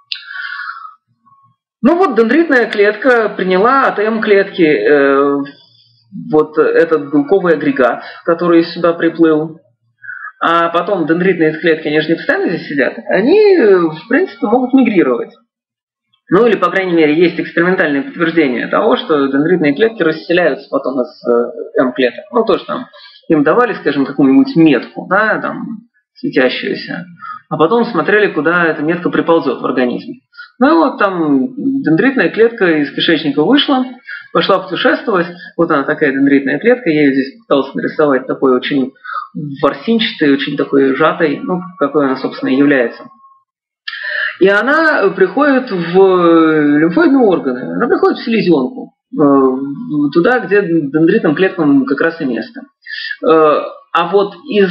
Ну вот дендритная клетка приняла от М-клетки э, вот этот белковый агрегат, который сюда приплыл, а потом дендритные клетки, они же не постоянно здесь сидят, они в принципе могут мигрировать. Ну или, по крайней мере, есть экспериментальное подтверждение того, что дендритные клетки расселяются потом из э, М-клеток. Ну то, что там им давали, скажем, какую-нибудь метку, да, там, светящуюся, а потом смотрели, куда эта метка приползет в организм. Ну и вот там дендритная клетка из кишечника вышла, пошла путешествовать. Вот она такая дендритная клетка, я ее здесь пытался нарисовать такой очень ворсинчатой, очень такой сжатой, ну, какой она, собственно, и является. И она приходит в лимфоидные органы, она приходит в селезенку, туда, где дендритным клеткам как раз и место. А вот из,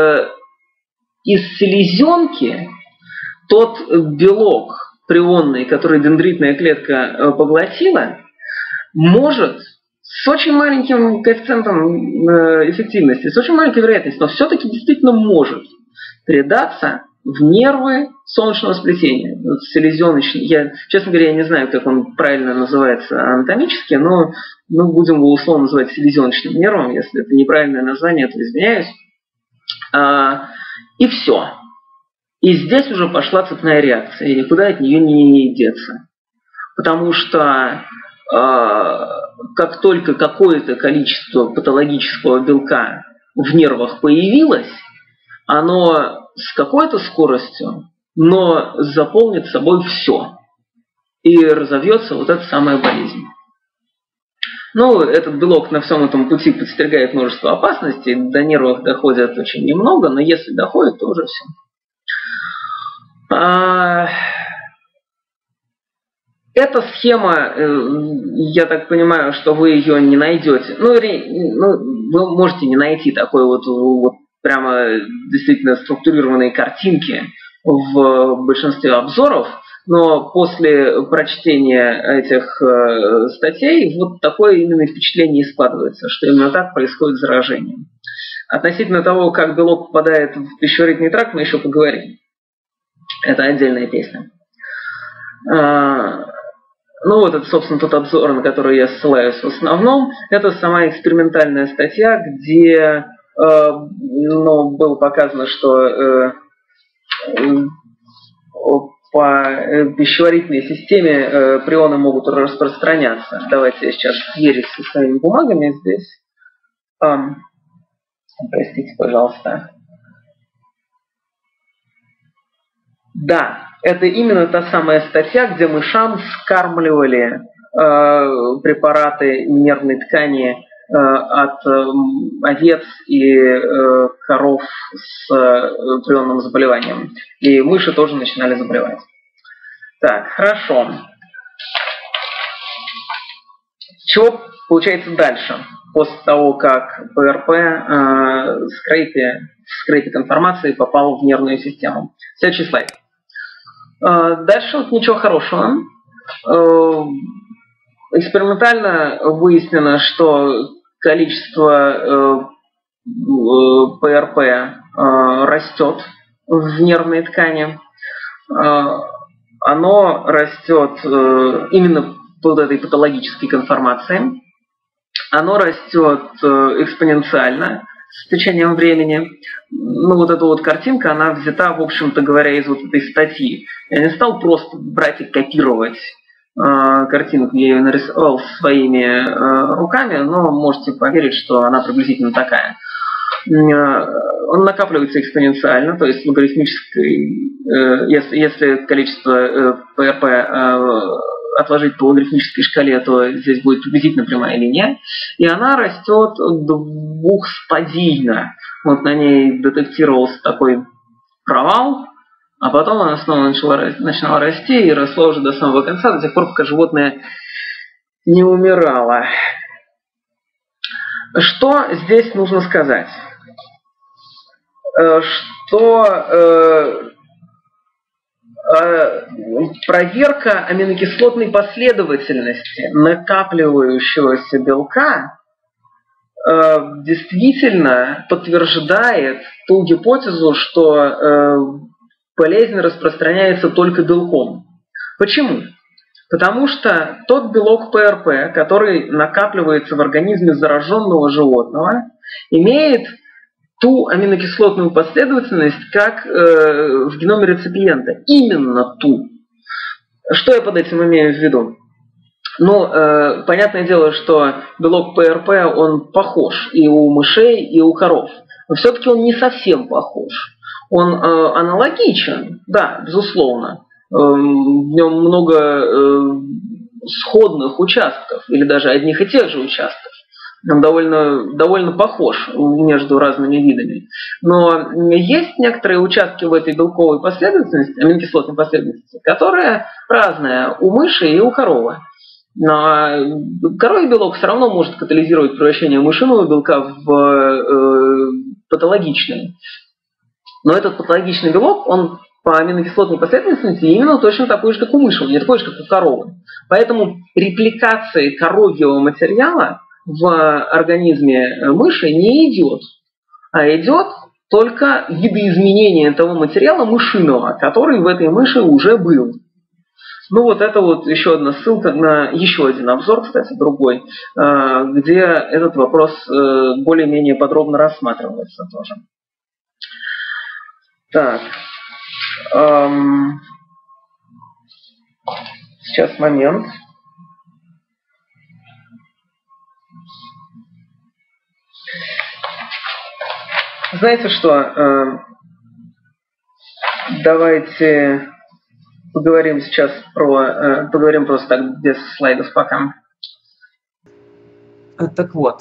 из селезенки тот белок прионный, который дендритная клетка поглотила, может с очень маленьким коэффициентом эффективности, с очень маленькой вероятностью, но все-таки действительно может передаться в нервы солнечного сплетения. Вот селезеночный, я, честно говоря, я не знаю, как он правильно называется анатомически, но мы будем его условно называть селезеночным нервом. Если это неправильное название, то извиняюсь. А, и все. И здесь уже пошла цепная реакция, и никуда от нее не, не деться. Потому что а, как только какое-то количество патологического белка в нервах появилось, оно с какой-то скоростью, но заполнит собой все. И разовьется вот эта самая болезнь. Ну, этот белок на всем этом пути подстерегает множество опасностей. До нервов доходит очень немного, но если доходит, то уже все. А... Эта схема, я так понимаю, что вы ее не найдете. Ну, вы можете не найти такой вот, вот прямо действительно структурированные картинки в большинстве обзоров, но после прочтения этих э, статей вот такое именно впечатление и складывается, что именно так происходит заражение. Относительно того, как белок попадает в пищеварительный тракт, мы еще поговорим. Это отдельная песня. А, ну вот это, собственно, тот обзор, на который я ссылаюсь в основном. Это сама экспериментальная статья, где но было показано, что э, по пищеварительной системе э, прионы могут распространяться. Давайте я сейчас сверюсь со своими бумагами здесь. Um, простите, пожалуйста. Да, это именно та самая статья, где мышам скармливали э, препараты нервной ткани от э, овец и э, коров с э, прионным заболеванием. И мыши тоже начинали заболевать. Так, хорошо. Что получается дальше? После того, как ПРП э, скрепе, скрепит информации попал в нервную систему. Следующий слайд. Э, дальше вот ничего хорошего. Э, Экспериментально выяснено, что количество э, ПРП э, растет в нервной ткани. Э, оно растет э, именно под этой патологической конформацией. Оно растет э, экспоненциально с течением времени. Ну вот эта вот картинка, она взята, в общем-то говоря, из вот этой статьи. Я не стал просто брать и копировать картинку, я ее нарисовал своими э, руками, но можете поверить, что она приблизительно такая. Он накапливается экспоненциально, то есть логарифмической, э, если, если количество э, ПРП э, отложить по логарифмической шкале, то здесь будет приблизительно прямая линия. И она растет двухстадийно. Вот на ней детектировался такой провал, а потом она снова начала, начала расти и росла уже до самого конца, до тех пор, пока животное не умирало. Что здесь нужно сказать? Что э, э, проверка аминокислотной последовательности накапливающегося белка э, действительно подтверждает ту гипотезу, что э, болезнь распространяется только белком. Почему? Потому что тот белок ПРП, который накапливается в организме зараженного животного, имеет ту аминокислотную последовательность, как э, в геноме реципиента. Именно ту. Что я под этим имею в виду? Ну, э, понятное дело, что белок ПРП, он похож и у мышей, и у коров. Но все-таки он не совсем похож. Он э, аналогичен, да, безусловно. Э, в нем много э, сходных участков, или даже одних и тех же участков. Он довольно, довольно похож между разными видами. Но есть некоторые участки в этой белковой последовательности, аминокислотной последовательности, которые разные у мыши и у коровы. Но коровий белок все равно может катализировать превращение мышиного белка в э, патологичный. Но этот патологичный белок, он по аминокислотной последовательности именно точно такой же, как у мыши, не такой же, как у коровы. Поэтому репликации коровьего материала в организме мыши не идет, а идет только видоизменение того материала мышиного, который в этой мыши уже был. Ну вот это вот еще одна ссылка на еще один обзор, кстати, другой, где этот вопрос более-менее подробно рассматривается тоже. Так. Эм, сейчас момент. Знаете что? Э, давайте поговорим сейчас про... Э, поговорим просто так, без слайдов пока. Так вот,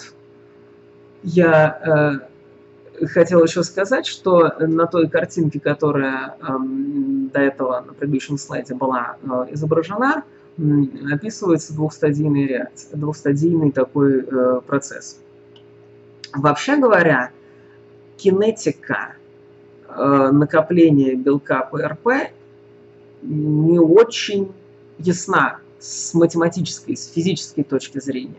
я э, хотел еще сказать, что на той картинке, которая э, до этого на предыдущем слайде была э, изображена, э, описывается двухстадийная реакция, двухстадийный такой э, процесс. Вообще говоря, кинетика э, накопления белка ПРП не очень ясна с математической, с физической точки зрения.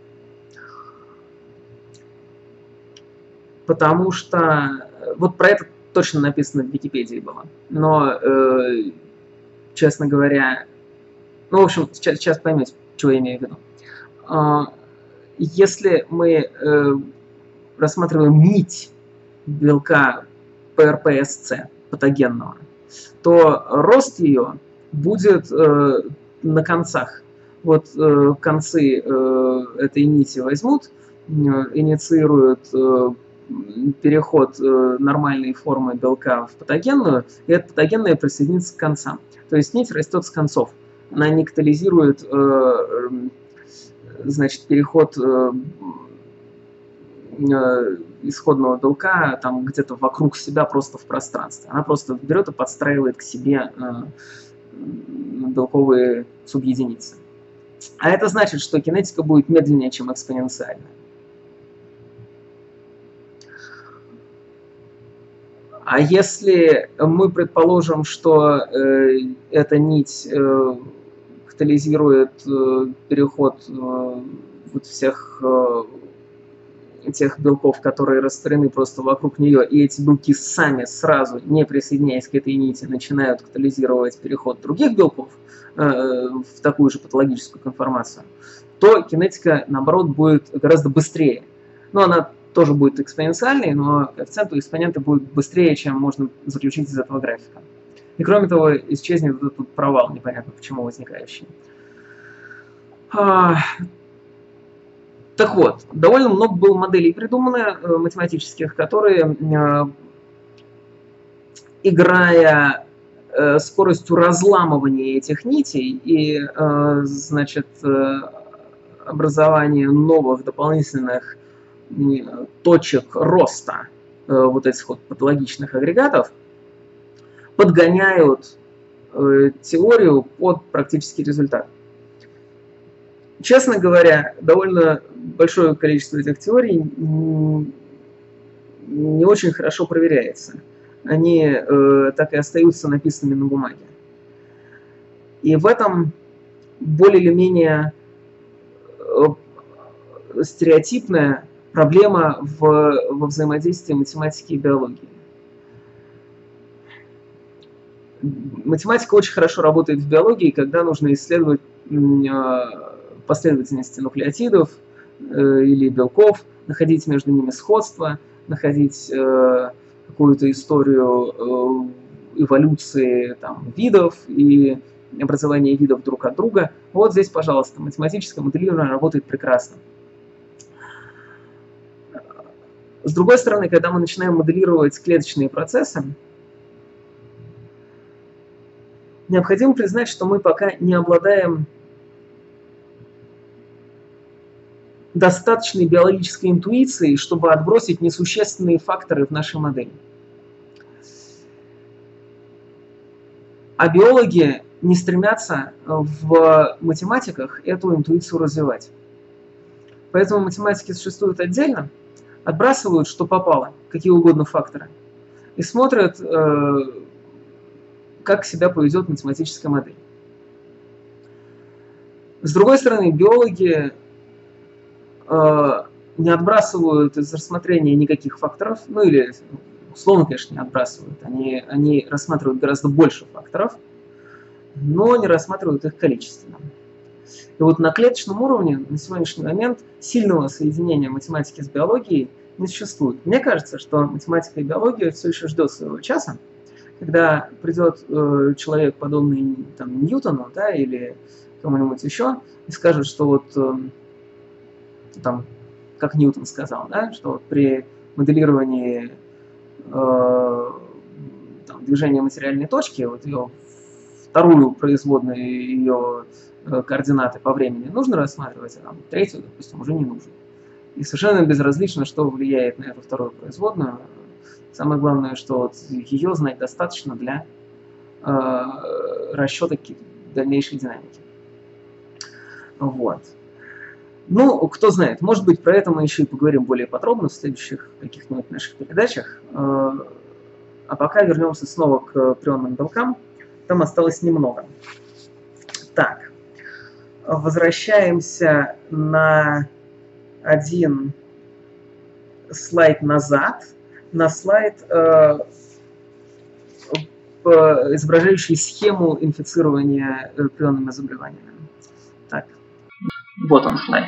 Потому что вот про это точно написано в Википедии было. Но, э, честно говоря, ну, в общем, сейчас, сейчас поймете, что я имею в виду. Э, если мы э, рассматриваем нить белка ПРПСЦ патогенного, то рост ее будет э, на концах. Вот э, концы э, этой нити возьмут, э, инициируют э, переход э, нормальной формы белка в патогенную, и эта патогенная присоединится к концам. То есть нить растет с концов. Она не катализирует э, э, значит, переход э, э, исходного белка там где-то вокруг себя, просто в пространстве. Она просто берет и подстраивает к себе э, белковые субъединицы. А это значит, что кинетика будет медленнее, чем экспоненциальная. А если мы предположим, что э, эта нить э, катализирует э, переход э, вот всех э, тех белков, которые растворены просто вокруг нее, и эти белки сами сразу, не присоединяясь к этой нити, начинают катализировать переход других белков э, в такую же патологическую конформацию, то кинетика, наоборот, будет гораздо быстрее. Но она тоже будет экспоненциальной, но коэффициент у экспонента будет быстрее, чем можно заключить из этого графика. И кроме того, исчезнет этот провал, непонятно почему возникающий. А, так вот, довольно много было моделей придумано, э, математических, которые, э, играя э, скоростью разламывания этих нитей и, э, значит, э, образования новых дополнительных э, точек роста э, вот этих вот патологичных агрегатов подгоняют э, теорию под практический результат. Честно говоря, довольно большое количество этих теорий не очень хорошо проверяется. Они э, так и остаются написанными на бумаге. И в этом более или менее э, стереотипная проблема в, во взаимодействии математики и биологии. Математика очень хорошо работает в биологии, когда нужно исследовать э, последовательности нуклеотидов э, или белков, находить между ними сходство, находить э, какую-то историю э, эволюции там, видов и образования видов друг от друга. Вот здесь, пожалуйста, математическое моделирование работает прекрасно. С другой стороны, когда мы начинаем моделировать клеточные процессы, необходимо признать, что мы пока не обладаем достаточной биологической интуицией, чтобы отбросить несущественные факторы в нашей модели. А биологи не стремятся в математиках эту интуицию развивать. Поэтому математики существуют отдельно, отбрасывают, что попало, какие угодно факторы, и смотрят, как себя поведет математическая модель. С другой стороны, биологи не отбрасывают из рассмотрения никаких факторов, ну или условно, конечно, не отбрасывают, они, они рассматривают гораздо больше факторов, но не рассматривают их количественно. И вот на клеточном уровне на сегодняшний момент сильного соединения математики с биологией не существует. Мне кажется, что математика и биология все еще ждет своего часа, когда придет э, человек, подобный там, Ньютону, да, или кому-нибудь еще, и скажет, что вот э, там, как Ньютон сказал, да, что вот при моделировании э, там, движения материальной точки, вот ее вторую производную ее э, координаты по времени нужно рассматривать, а там, третью, допустим, уже не нужно. И совершенно безразлично, что влияет на эту вторую производную. Самое главное, что вот ее знать достаточно для э, расчета дальнейшей динамики. Вот. Ну, кто знает, может быть, про это мы еще и поговорим более подробно в следующих каких-нибудь наших передачах. А пока вернемся снова к прионным белкам. Там осталось немного. Так, возвращаемся на один слайд назад. На слайд, э, изображающий схему инфицирования прионными заболеваниями. Так. Вот он слайд.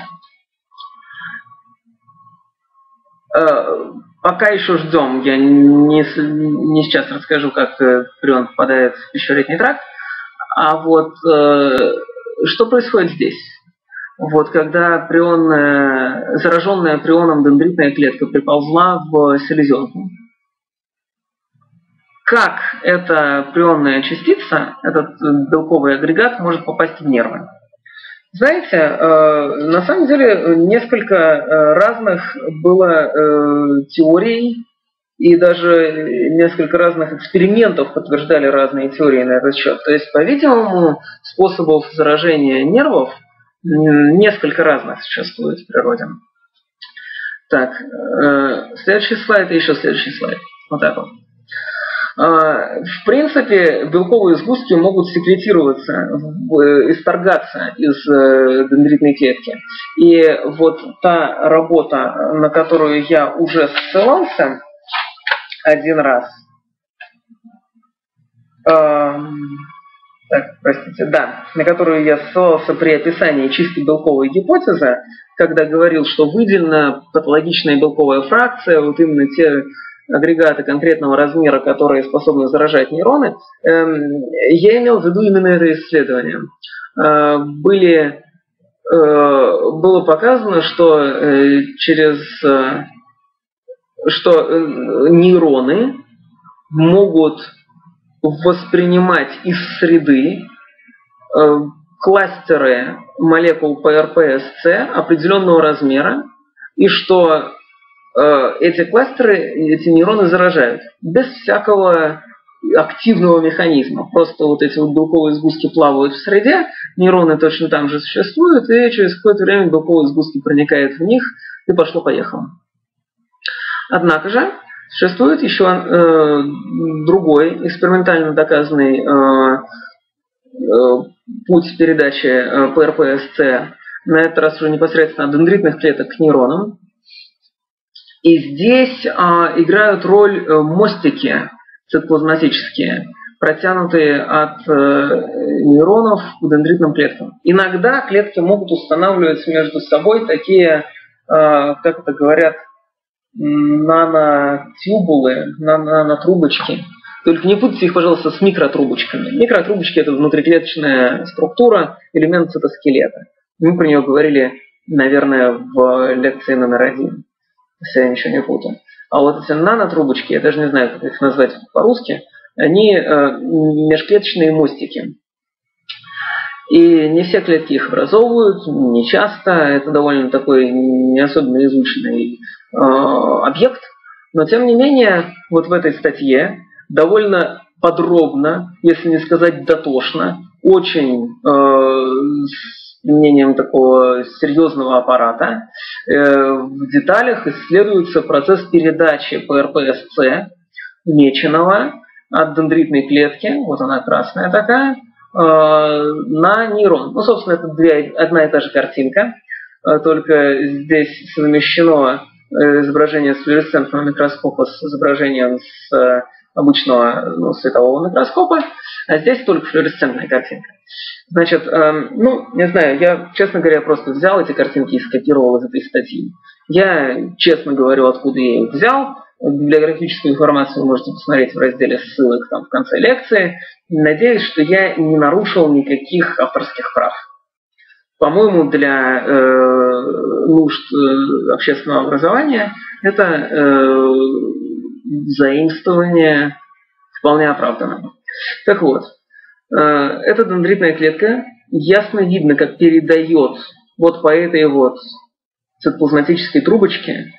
Э, пока еще ждем. Я не, не сейчас расскажу, как прион попадает в пищеварительный тракт. А вот э, что происходит здесь? Вот когда прионная, зараженная прионом дендритная клетка приползла в селезенку. Как эта прионная частица, этот белковый агрегат, может попасть в нервы? Знаете, э, на самом деле несколько э, разных было э, теорий, и даже несколько разных экспериментов подтверждали разные теории на этот счет. То есть, по-видимому, способов заражения нервов несколько разных существует в природе. Так, э, следующий слайд и еще следующий слайд. Вот так вот. В принципе, белковые сгустки могут секретироваться, исторгаться из дендритной клетки. И вот та работа, на которую я уже ссылался один раз, э, так, простите, да, на которую я ссылался при описании чисто белковой гипотезы, когда говорил, что выделена патологичная белковая фракция, вот именно те агрегаты конкретного размера, которые способны заражать нейроны, я имел в виду именно это исследование. Были, было показано, что через что нейроны могут воспринимать из среды э, кластеры молекул пэ эр пэ эс цэ определенного размера, и что э, эти кластеры, эти нейроны заражают без всякого активного механизма. Просто вот эти вот белковые сгустки плавают в среде, нейроны точно там же существуют, и через какое-то время белковые сгустки проникают в них, и пошло-поехало. Однако же существует еще э, другой экспериментально доказанный э, э, путь передачи э, пэ эр пэ эс цэ, на этот раз уже непосредственно от дендритных клеток к нейронам. И здесь э, играют роль э, мостики цитоплазматические, протянутые от э, нейронов к дендритным клеткам. Иногда клетки могут устанавливать между собой такие, э, как это говорят, нанотюбулы, нанотрубочки. Только не путайте их, пожалуйста, с микротрубочками. Микротрубочки – это внутриклеточная структура, элемент цитоскелета. Мы про нее говорили, наверное, в лекции номер один, если я ничего не путаю. А вот эти нанотрубочки, я даже не знаю, как их назвать по-русски, они э, межклеточные мостики. И не все клетки их образовывают, не часто. Это довольно такой не особенно изученный э, объект. Но тем не менее, вот в этой статье довольно подробно, если не сказать дотошно, очень э, с применением такого серьезного аппарата, э, в деталях исследуется процесс передачи пэ эр пэ эс цэ меченого от дендритной клетки, вот она красная такая, на нейрон. Ну, собственно, это две, одна и та же картинка, только здесь совмещено изображение с флуоресцентного микроскопа с изображением с обычного, ну, светового микроскопа, а здесь только флуоресцентная картинка. Значит, ну, не знаю, я, честно говоря, просто взял эти картинки и скопировал из этой статьи. Я, честно говорю, откуда я их взял. Библиографическую информацию вы можете посмотреть в разделе ссылок там в конце лекции. Надеюсь, что я не нарушил никаких авторских прав. По-моему, для э, нужд э, общественного образования это э, заимствование вполне оправдано. Так вот, э, эта дендритная клетка ясно видно, как передает вот по этой вот цитоплазматической трубочке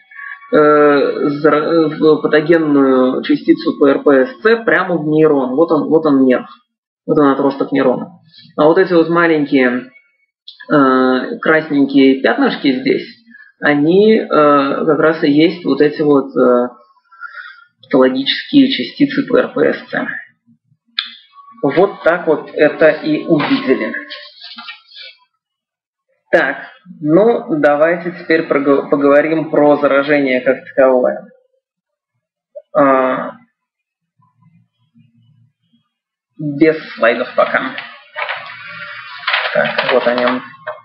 в патогенную частицу пэ эр пэ эс цэ прямо в нейрон. Вот он, вот он нерв. Вот он отросток нейрона. А вот эти вот маленькие э, красненькие пятнышки здесь, они э, как раз и есть вот эти вот э, патологические частицы пэ эр пэ эс цэ. Вот так вот это и увидели. Так, ну давайте теперь поговорим про заражение как таковое. А, без слайдов пока. Так, вот о нем.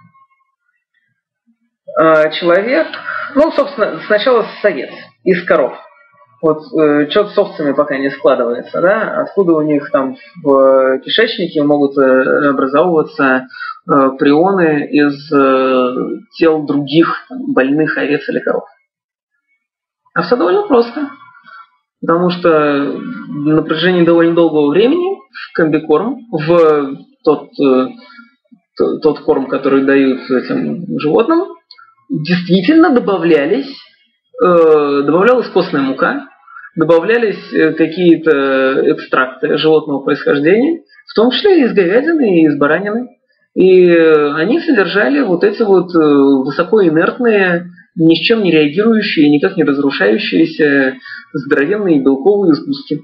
А, человек, ну, собственно, сначала совет из коров. Вот э, что-то с овцами пока не складывается, да? Откуда у них там в кишечнике могут э, образовываться э, прионы из э, тел других там, больных овец или коров? А все довольно просто. Потому что на протяжении довольно долгого времени в комбикорм, в тот, э, тот корм, который дают этим животным, действительно добавлялись, э, добавлялась костная мука, добавлялись какие-то экстракты животного происхождения, в том числе и из говядины, и из баранины. И они содержали вот эти вот высокоинертные, ни с чем не реагирующие, никак не разрушающиеся здоровенные белковые сгустки.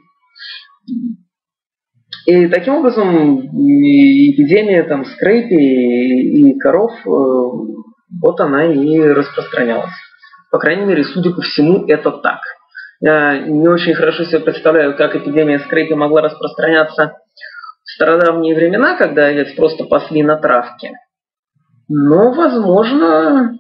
И таким образом эпидемия там скрепи и коров, вот она и распространялась. По крайней мере, судя по всему, это так. Я не очень хорошо себе представляю, как эпидемия скрепи могла распространяться в стародавние времена, когда овец просто пасли на травке. Но, возможно,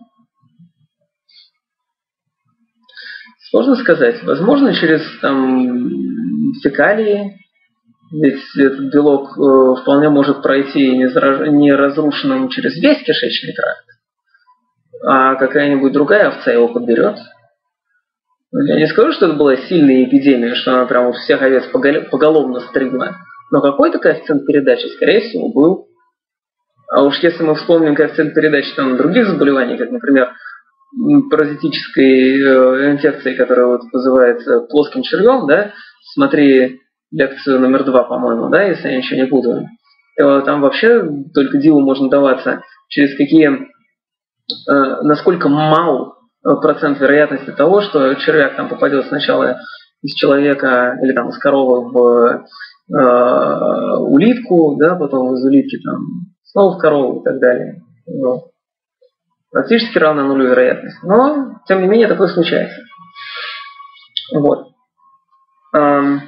сложно сказать, возможно, через там, фекалии, ведь этот белок э, вполне может пройти неразрушенным через весь кишечный тракт, а какая-нибудь другая овца его подберет. Я не скажу, что это была сильная эпидемия, что она прям всех овец поголовно стригла, но какой-то коэффициент передачи, скорее всего, был. А уж если мы вспомним коэффициент передачи там, других заболеваний, как, например, паразитической э, инфекции, которая вот называется плоским червем, да, смотри лекцию номер два, по-моему, да, если я ничего не путаю, то там вообще только диву можно даваться, через какие, э, насколько мал процент вероятности того, что червяк там попадет сначала из человека или там из коровы в э, улитку, да, потом из улитки там снова в корову и так далее. Вот. Практически равна нулю вероятность. Но, тем не менее, такое случается. Вот. Эм,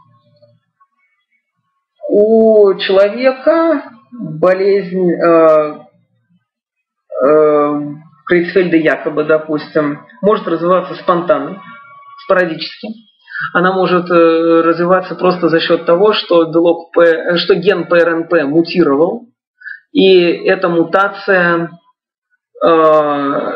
у человека болезнь э, э, Крейцфельда-Якоба, допустим, может развиваться спонтанно, спорадически. Она может э, развиваться просто за счет того, что, белок П, что ген Пэ Эр Эн Пэ мутировал, и эта мутация э, э,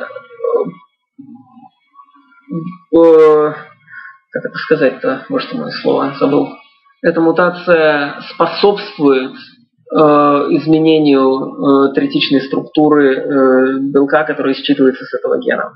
э, как это сказать-то, может, мое слово забыл. Эта мутация способствует э, изменению э, третичной структуры э, белка, который считывается с этого гена.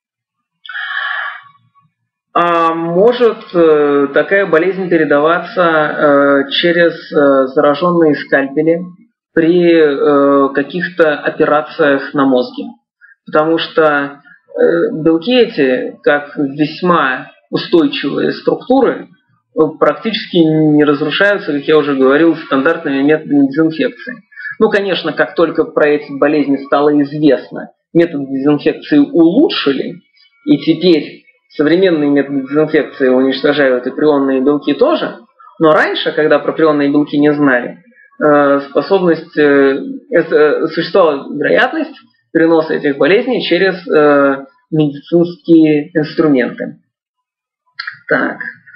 А может э, такая болезнь передаваться э, через э, зараженные скальпели при э, каких-то операциях на мозге. Потому что э, белки эти, как весьма устойчивые структуры, практически не разрушаются, как я уже говорил, стандартными методами дезинфекции. Ну, конечно, как только про эти болезни стало известно, методы дезинфекции улучшили, и теперь современные методы дезинфекции уничтожают и прионные белки тоже, но раньше, когда про прионные белки не знали, способность, существовала вероятность переноса этих болезней через медицинские инструменты. Так.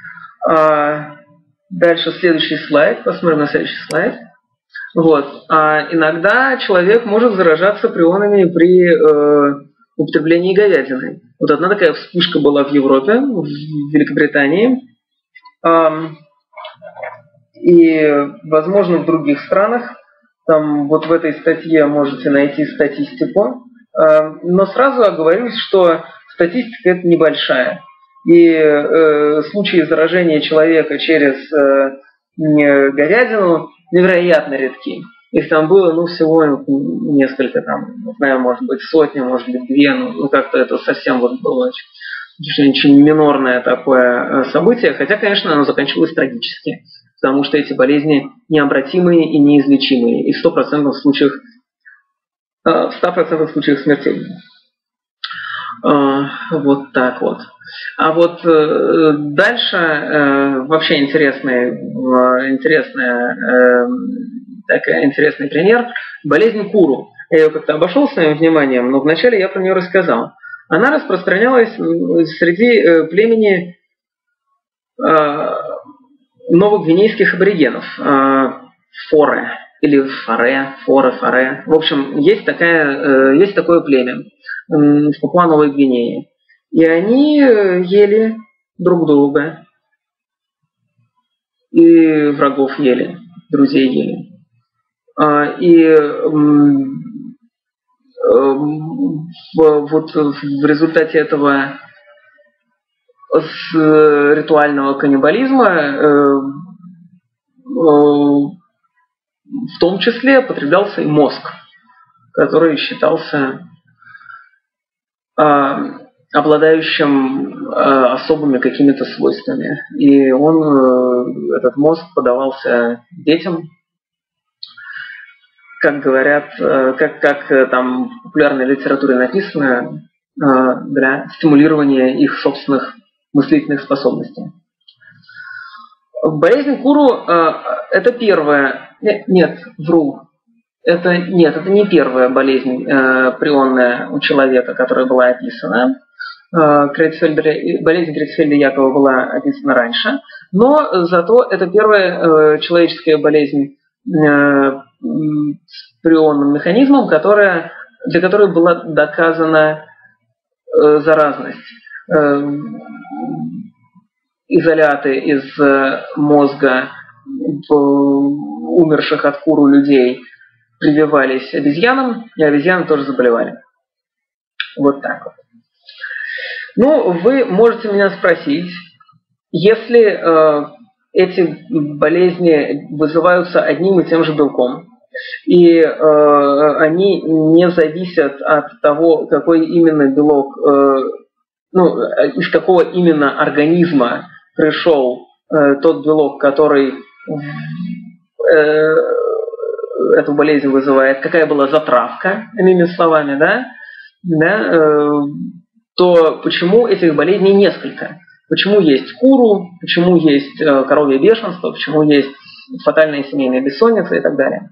Дальше следующий слайд. Посмотрим на следующий слайд. Вот. А иногда человек может заражаться прионами при э, употреблении говядины. Вот одна такая вспышка была в Европе, в Великобритании. Эм, и, возможно, в других странах. Там вот в этой статье можете найти статистику. Э, но сразу оговорюсь, что статистика это небольшая. И э, случаи заражения человека через э, говядину невероятно редки. Их там было, ну, всего несколько, там, не знаю, может быть, сотни, может быть, две, ну, ну как-то это совсем вот было очень, очень минорное такое событие, хотя, конечно, оно заканчивалось трагически, потому что эти болезни необратимые и неизлечимые, и в ста процентах случаях, в ста процентах случаях смертельные. Вот так вот. А вот э, дальше э, вообще интересный, э, интересный, э, такой интересный пример. Болезнь Куру. Я ее как-то обошел своим вниманием, но вначале я про нее рассказал. Она распространялась среди э, племени э, новогвинейских аборигенов. Э, Форе. Или Фаре, Форе, Фаре. В общем, есть, такая, э, есть такое племя в Папуа-Новой Гвинее. И они ели друг друга. И врагов ели, друзей ели. И вот в результате этого ритуального каннибализма в том числе потреблялся и мозг, который считался обладающим особыми какими-то свойствами. И он, этот мозг, подавался детям, как говорят, как, как там в популярной литературе написано, для стимулирования их собственных мыслительных способностей. Болезнь Куру – это первая, нет, вру, это, нет, это не первая болезнь э, прионная у человека, которая была описана. Э, болезнь Крейцфельда-Якоба была описана раньше, но зато это первая э, человеческая болезнь э, с прионным механизмом, которая, для которой была доказана э, заразность. э, изоляты из мозга умерших от куру людей прививались обезьянам, и обезьяны тоже заболевали. Вот так вот. Ну, вы можете меня спросить, если э, эти болезни вызываются одним и тем же белком, и э, они не зависят от того, какой именно белок, э, ну, из какого именно организма пришел э, тот белок, который э, эту болезнь вызывает, какая была затравка, иными словами, да, да э, то почему этих болезней несколько? Почему есть куру, почему есть э, коровье бешенство, почему есть фатальная семейная бессонница и так далее?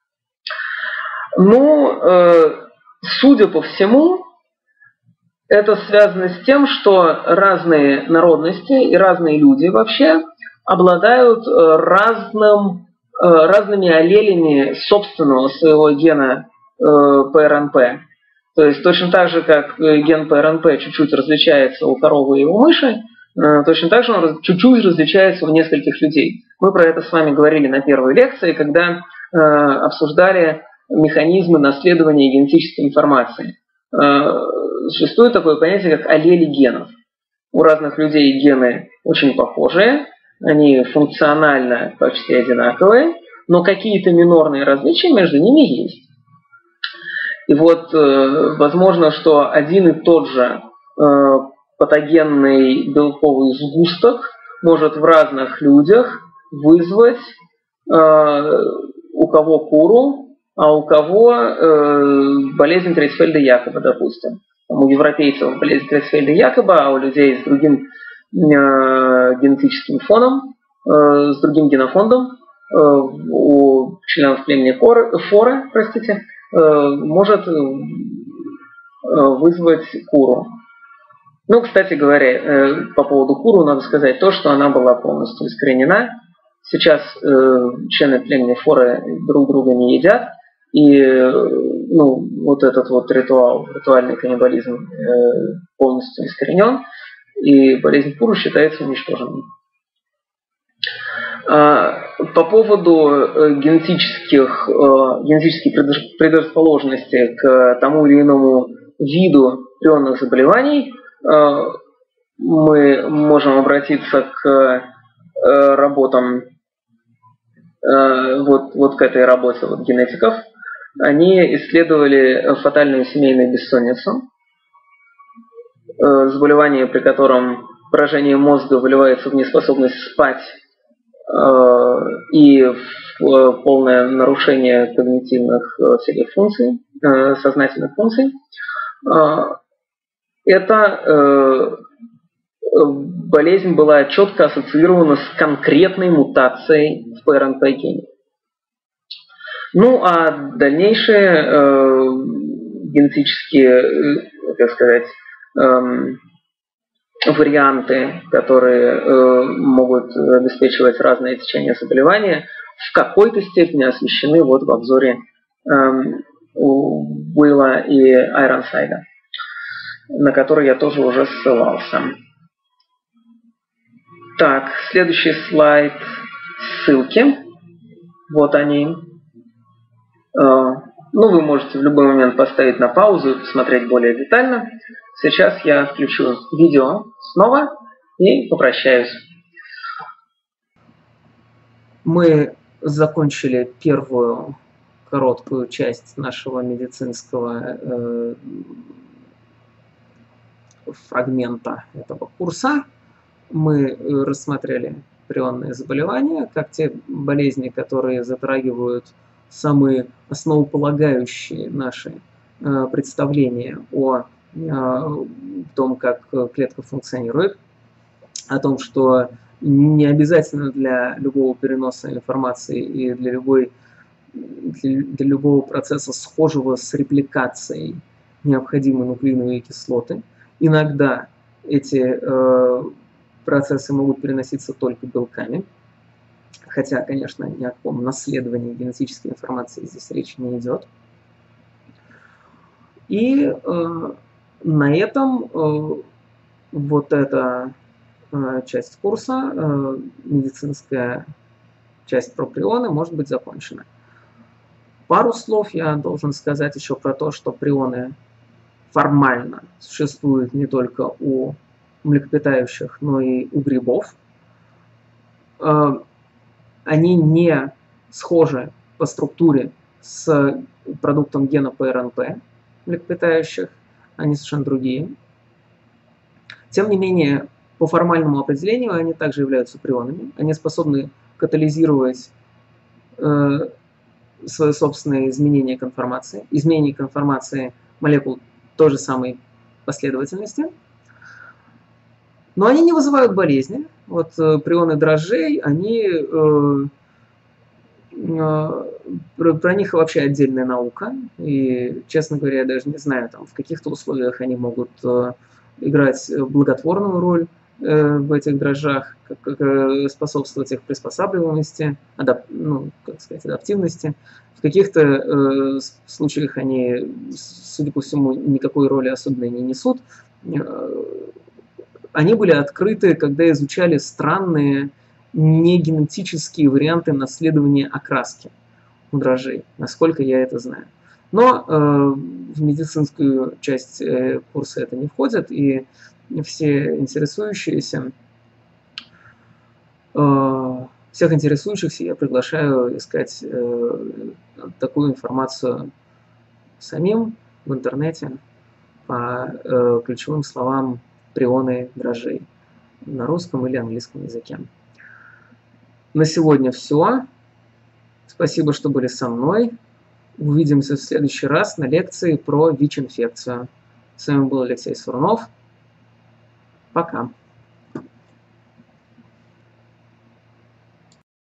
Ну, э, судя по всему, это связано с тем, что разные народности и разные люди вообще обладают э, разным, э, разными аллелями собственного своего гена э, пэ эр эн пэ. То есть точно так же, как ген пэ эр эн пэ чуть-чуть различается у коровы и у мыши, э, точно так же он чуть-чуть различается у нескольких людей. Мы про это с вами говорили на первой лекции, когда э, обсуждали механизмы наследования генетической информации. Существует такое понятие, как аллели генов. У разных людей гены очень похожие, они функционально почти одинаковые, но какие-то минорные различия между ними есть. И вот возможно, что один и тот же патогенный белковый сгусток может в разных людях вызвать у кого куру, а у кого э, болезнь Крейцфельда-Якоба, допустим. У европейцев болезнь Крейцфельда-Якоба, а у людей с другим э, генетическим фоном, э, с другим генофондом, э, у членов племени Фора, Фора простите, э, может э, вызвать куру. Ну, кстати говоря, э, по поводу куру надо сказать то, что она была полностью искоренена. Сейчас э, члены племени Фора друг друга не едят. И ну, вот этот вот ритуал, ритуальный каннибализм э, полностью искоренен, и болезнь куру считается уничтоженной. А, по поводу э, генетических, э, генетической предрасположенности к тому или иному виду прионных заболеваний, э, мы можем обратиться к э, работам, э, вот, вот к этой работе вот, генетиков. Они исследовали фатальную семейную бессонницу, заболевание, при котором поражение мозга выливается в неспособность спать и в полное нарушение когнитивных всяких функций, сознательных функций. Эта болезнь была четко ассоциирована с конкретной мутацией в пэ эр эн пэ гене. Ну, а дальнейшие э, генетические, э, как сказать, э, варианты, которые э, могут обеспечивать разные течения заболевания, в какой-то степени освещены вот в обзоре э, Уилла и Айронсайда, на который я тоже уже ссылался. Так, следующий слайд. Ссылки. Вот они. Ну, вы можете в любой момент поставить на паузу и посмотреть более детально. Сейчас я включу видео снова и попрощаюсь. Мы закончили первую короткую часть нашего медицинского э, фрагмента этого курса. Мы рассмотрели прионные заболевания, как те болезни, которые затрагивают самые основополагающие наши э, представления о э, том, как клетка функционирует, о том, что не обязательно для любого переноса информации и для, любой, для, для любого процесса, схожего с репликацией, необходимы нуклеиновые кислоты. Иногда эти э, процессы могут переноситься только белками. Хотя, конечно, ни о каком наследовании генетической информации здесь речи не идет. И э, на этом э, вот эта э, часть курса, э, медицинская часть про прионы, может быть закончена. Пару слов я должен сказать еще про то, что прионы формально существуют не только у млекопитающих, но и у грибов. Э, они не схожи по структуре с продуктом гена пэ эр эн пэ млекопитающих, они совершенно другие. Тем не менее, по формальному определению они также являются прионами. Они способны катализировать э, свои собственные изменения конформации, изменения конформации молекул той же самой последовательности. Но они не вызывают болезни. Вот э, прионы дрожжей, они... Э, Про, про них вообще отдельная наука, и, честно говоря, я даже не знаю, там, в каких-то условиях они могут э, играть благотворную роль э, в этих дрожжах, как, как, э, способствовать их приспосабливаемости, адап, ну, как сказать, адаптивности. В каких-то э, случаях они, судя по всему, никакой роли особенной не несут. Э, они были открыты, когда изучали странные негенетические варианты наследования окраски у дрожжей, насколько я это знаю. Но э, в медицинскую часть э, курса это не входит, и все интересующиеся, э, всех интересующихся я приглашаю искать э, такую информацию самим в интернете по э, ключевым словам прионы дрожжей на русском или английском языке. На сегодня все. Спасибо, что были со мной. Увидимся в следующий раз на лекции про ВИЧ-инфекцию. С вами был Алексей Сурнов. Пока.